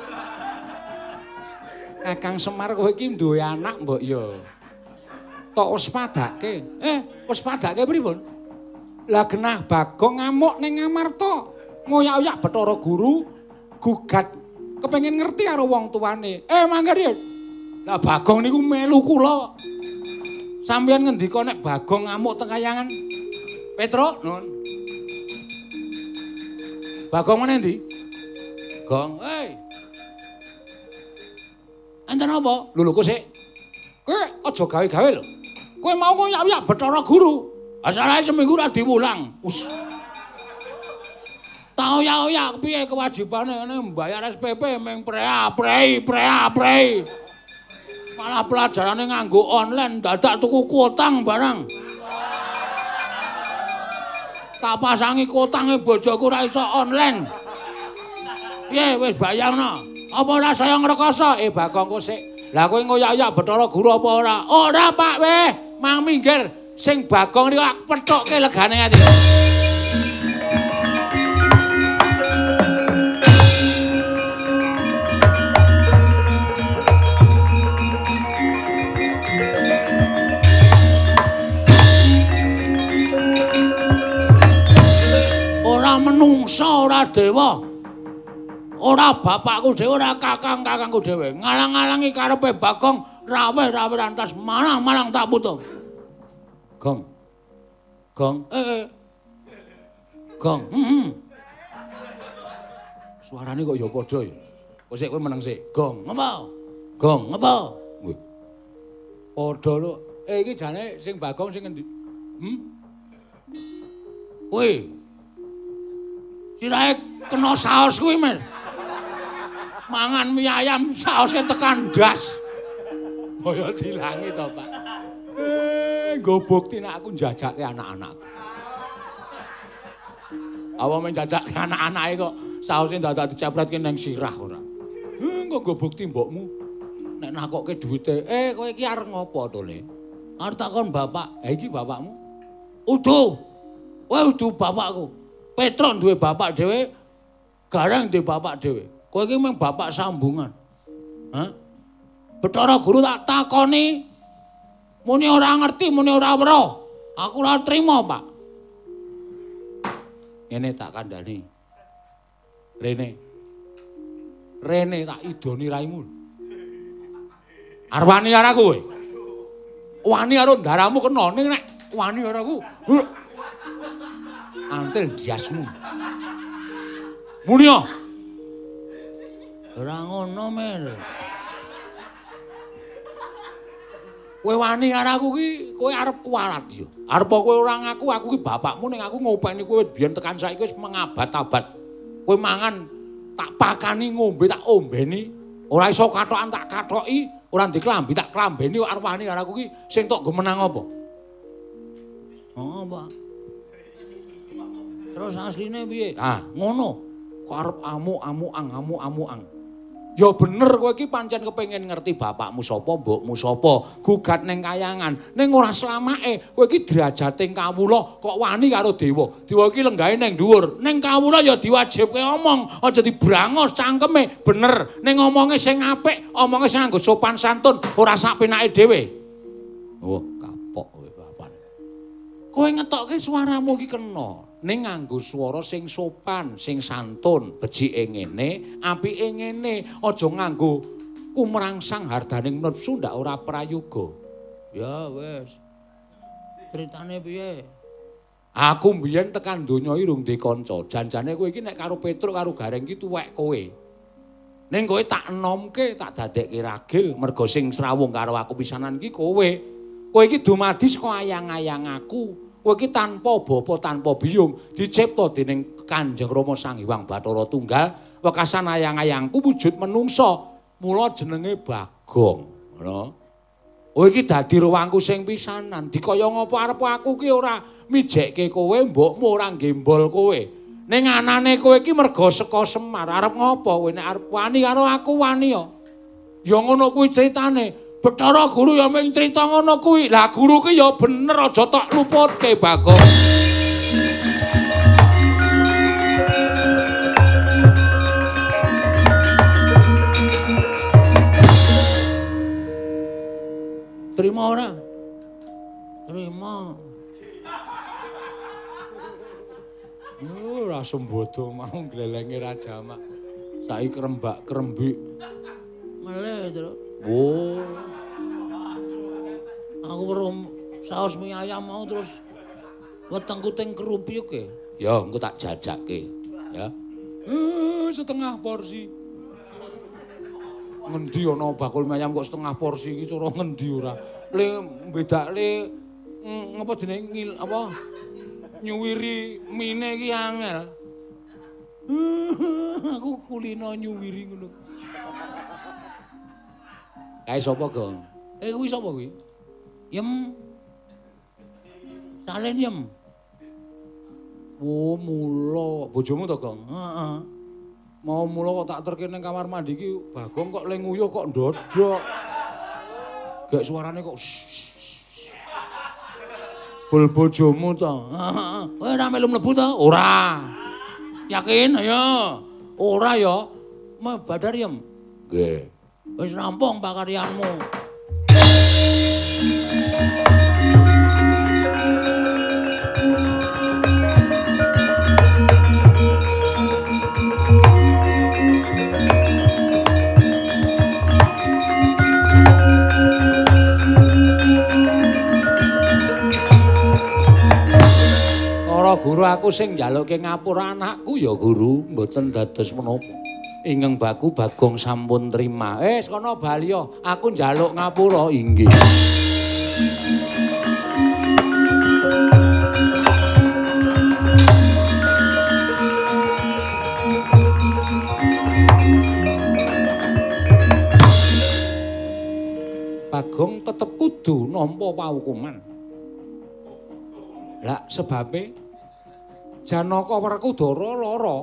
Kakang Semar kowe iki duwe anak mbok ya. Tok wis padake. Wis padake pripun? Lah genah Bagong ngamuk ning Ngamarta. Ngoyak-oyak Bathara Guru gugat kepengin ngerti karo wong tuane. Mangga riyen. Lah Bagong niku melu kula. Sampeyan ngendika nek Bagong ngamuk teng kayangan. Petruk, nun. Bagong meneh ndi? Gong, Enten apa? Lho kok sik. Kowe aja gawe-gawe lho. Kowe mau ngoyak-oyak Bathara Guru. Asalahe seminggu ra diwulang. Tak oyak-oyak piye kewajibane ngene mbayar SPP ming prei. Malah pelajarane nganggo online dadak tuku kuotang barang. Tak pasangi kuotange bojoku ra iso online. Piye wis bayangno? Apa ora saya ngrekoso? Bagong kok sik. Lah kowe ngoyak-oyak Bathara Guru apa ora? Ora, Pak, weh. Mang minggir. Sing Bagong niku tak pethukke legane ati. Ora menungsa, ora dewa. Ora bapakku dhewe, ora kakang-kakangku dhewe. Ngalang-alangi karepe Bagong raweh-raweh rantas malang-malang tak putung. Gong. Gong. Suarane kok ya padha ya. Kok sik kowe meneng sik. Gong, ngapa? Gong, Ngapa? Wih. Padha lho. Iki jane sing Bagong sing endi? Kuwi. Sirahe kena saos kuwi, Mas. Mangan mie ayam saose tekan ndas. Kaya dilangi to, Pak. Nggo bukti nek aku njajake anak-anakku. Apa men njajake anak-anake kok saose dadak dicepretke nang sirah ora. Engko nggo bukti mbokmu. Nek nakokke duwite, kowe iki arep ngopo to, Le? Arep takon bapak. Iki bapakmu. Udu. Kowe udu bapakku. Petruk duwe bapak dhewe, Gareng duwe bapak dhewe. Kowe iki mung bapak sambungan. Hah? Bathara Guru tak takoni. Muni ora ngerti, muni ora weruh. Aku ora trima, Pak. Ngene tak kandhani. Rene tak idoni raimu. Arep wani karo aku kowe. Wani karo ndaramu kena ning nek wani karo aku. Antel diasmu. Muni yo. Ora ngono, Mir. Kowe wani karo aku ki, kowe arep kualat yo. Arep kowe ora ngaku aku ki bapakmu ning aku ngopeni kowe biyen tekan saiki wis mengabad-abad. Kowe mangan tak pakani ngombe tak ombeni. Ora iso katokan tak katoki, ora ndek klambi tak klambeni kok arep wani karo aku ki sing tok nggo menang apa? Oh, Pak. Terus asline piye? Ngono. Kok arep amu-ang. Ya bener kowe iki pancen kepengin ngerti bapakmu sapa, mbokmu sapa, gugat ning kayangan. Ning ora slamake kowe iki derajating kawula kok wani karo dewa. Dewa iki lenggahe ning dhuwur. Ning kawula ya diwajibke omong, aja dibrangos cangkeme. Bener. Ning omonge sing apik, omonge sing nganggo sopan santun, ora sak penake dhewe. Oh, kapok kowe bapak. Kowe ngetokke suaramu iki kena. ning nganggo swara sing sopan, sing santun, becike ngene, apike ngene, aja nganggo kumrangsang hardaning nepsu ndak ora prayoga. Ya wis. Critane piye? Aku mbiyen tekan donya iki rung duwe kanca. Janjane kowe iki nek karo Petruk karo Gareng iki tuwek kowe. Ning kowe tak enomke, tak dadekke ragil mergo sing srawung karo aku pisanan iki kowe. Kowe iki dumadi saka ayang-ayang aku. Kowe iki tanpa bapa, tanpa biyung, dicipta dening Kanjeng Rama Sang Hyang Bathara Tunggal, wekasan ayang-ayangku wujud menungsa. Mula jenenge Bagong, ngono. Kowe iki dadi ruwangku sing pisanan. Dikaya ngapa arep aku ki ora mijekke kowe, mbokmu ora gembol kowe. Ning anane kowe iki merga saka Semar, arep ngopo kowe nek arep wani karo aku wani ya. Ya ngono kuwi critane. Bathara Guru ya mung crita ngono kuwi. Lah guru ki ya bener aja tok luputke, Bagong. Terima ora? Terima. Ora sembodo mau glelenge Raja Mak. Saiki krembak-krembik. Meleh, Tru. Oh. Aku weruh saos mie ayam mau terus wetengku teng kerupuk e. Ya, engko tak jajakke, ya. Setengah porsi. Ngendi ana bakul mie ayam kok setengah porsi iki cara ngendi ora? Le bedakle ngapa jenenge apa? Nyuwiri mine iki angel. Aku kulino nyuwiri ngono. Kae sapa, Gong? Kuwi sapa kuwi? Yem. Salen yem. Oh, mula bojomu to, Gong? Heeh. Mau mula kok tak terke ning kamar mandi iki Bagong kok le nguyuh kok ndodok. Gek suarane kok bol bojomu to. Heeh. Kowe ora melu mlebu to? Ora. Yakin? Ayo. Ora ya. Badar yem. Nggih. Wis rampung pakaryanmu. Guru aku sing njalukke ngapura anakku ya Guru, mboten dados menapa. Ingkang baku Bagong sampun trima. Kono bali yo, aku njaluk ngapura inggih. Bagong tetep kudu nampa paukuman. Lah sebabe Janaka Werkudara lara.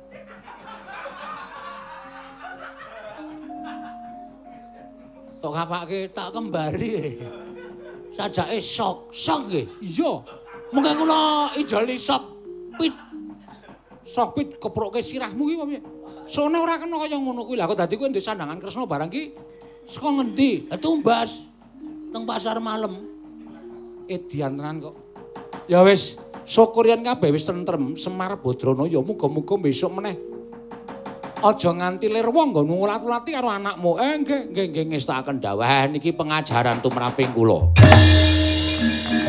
Tok kapake tak kembari. Sajake sok nggih. Iya. Mengke kula ijoli sok pit. Sok pit keprukke sirahmu ki apa piye? Sone ora kena kaya ngono kuwi. Lah kok dadi kowe ndek sandangan Kresna barang ki saka ngendi? Tumbas teng pasar malam. Edian tenan kok. Ya wis. Syukur yen kabeh wis tentrem, Semar Badrana ya muga-muga besok meneh aja nganti lir wong nggo ngulat-ulati karo anakmu. Nggih ngestakaken dawuh niki pengajaran tumraping kula.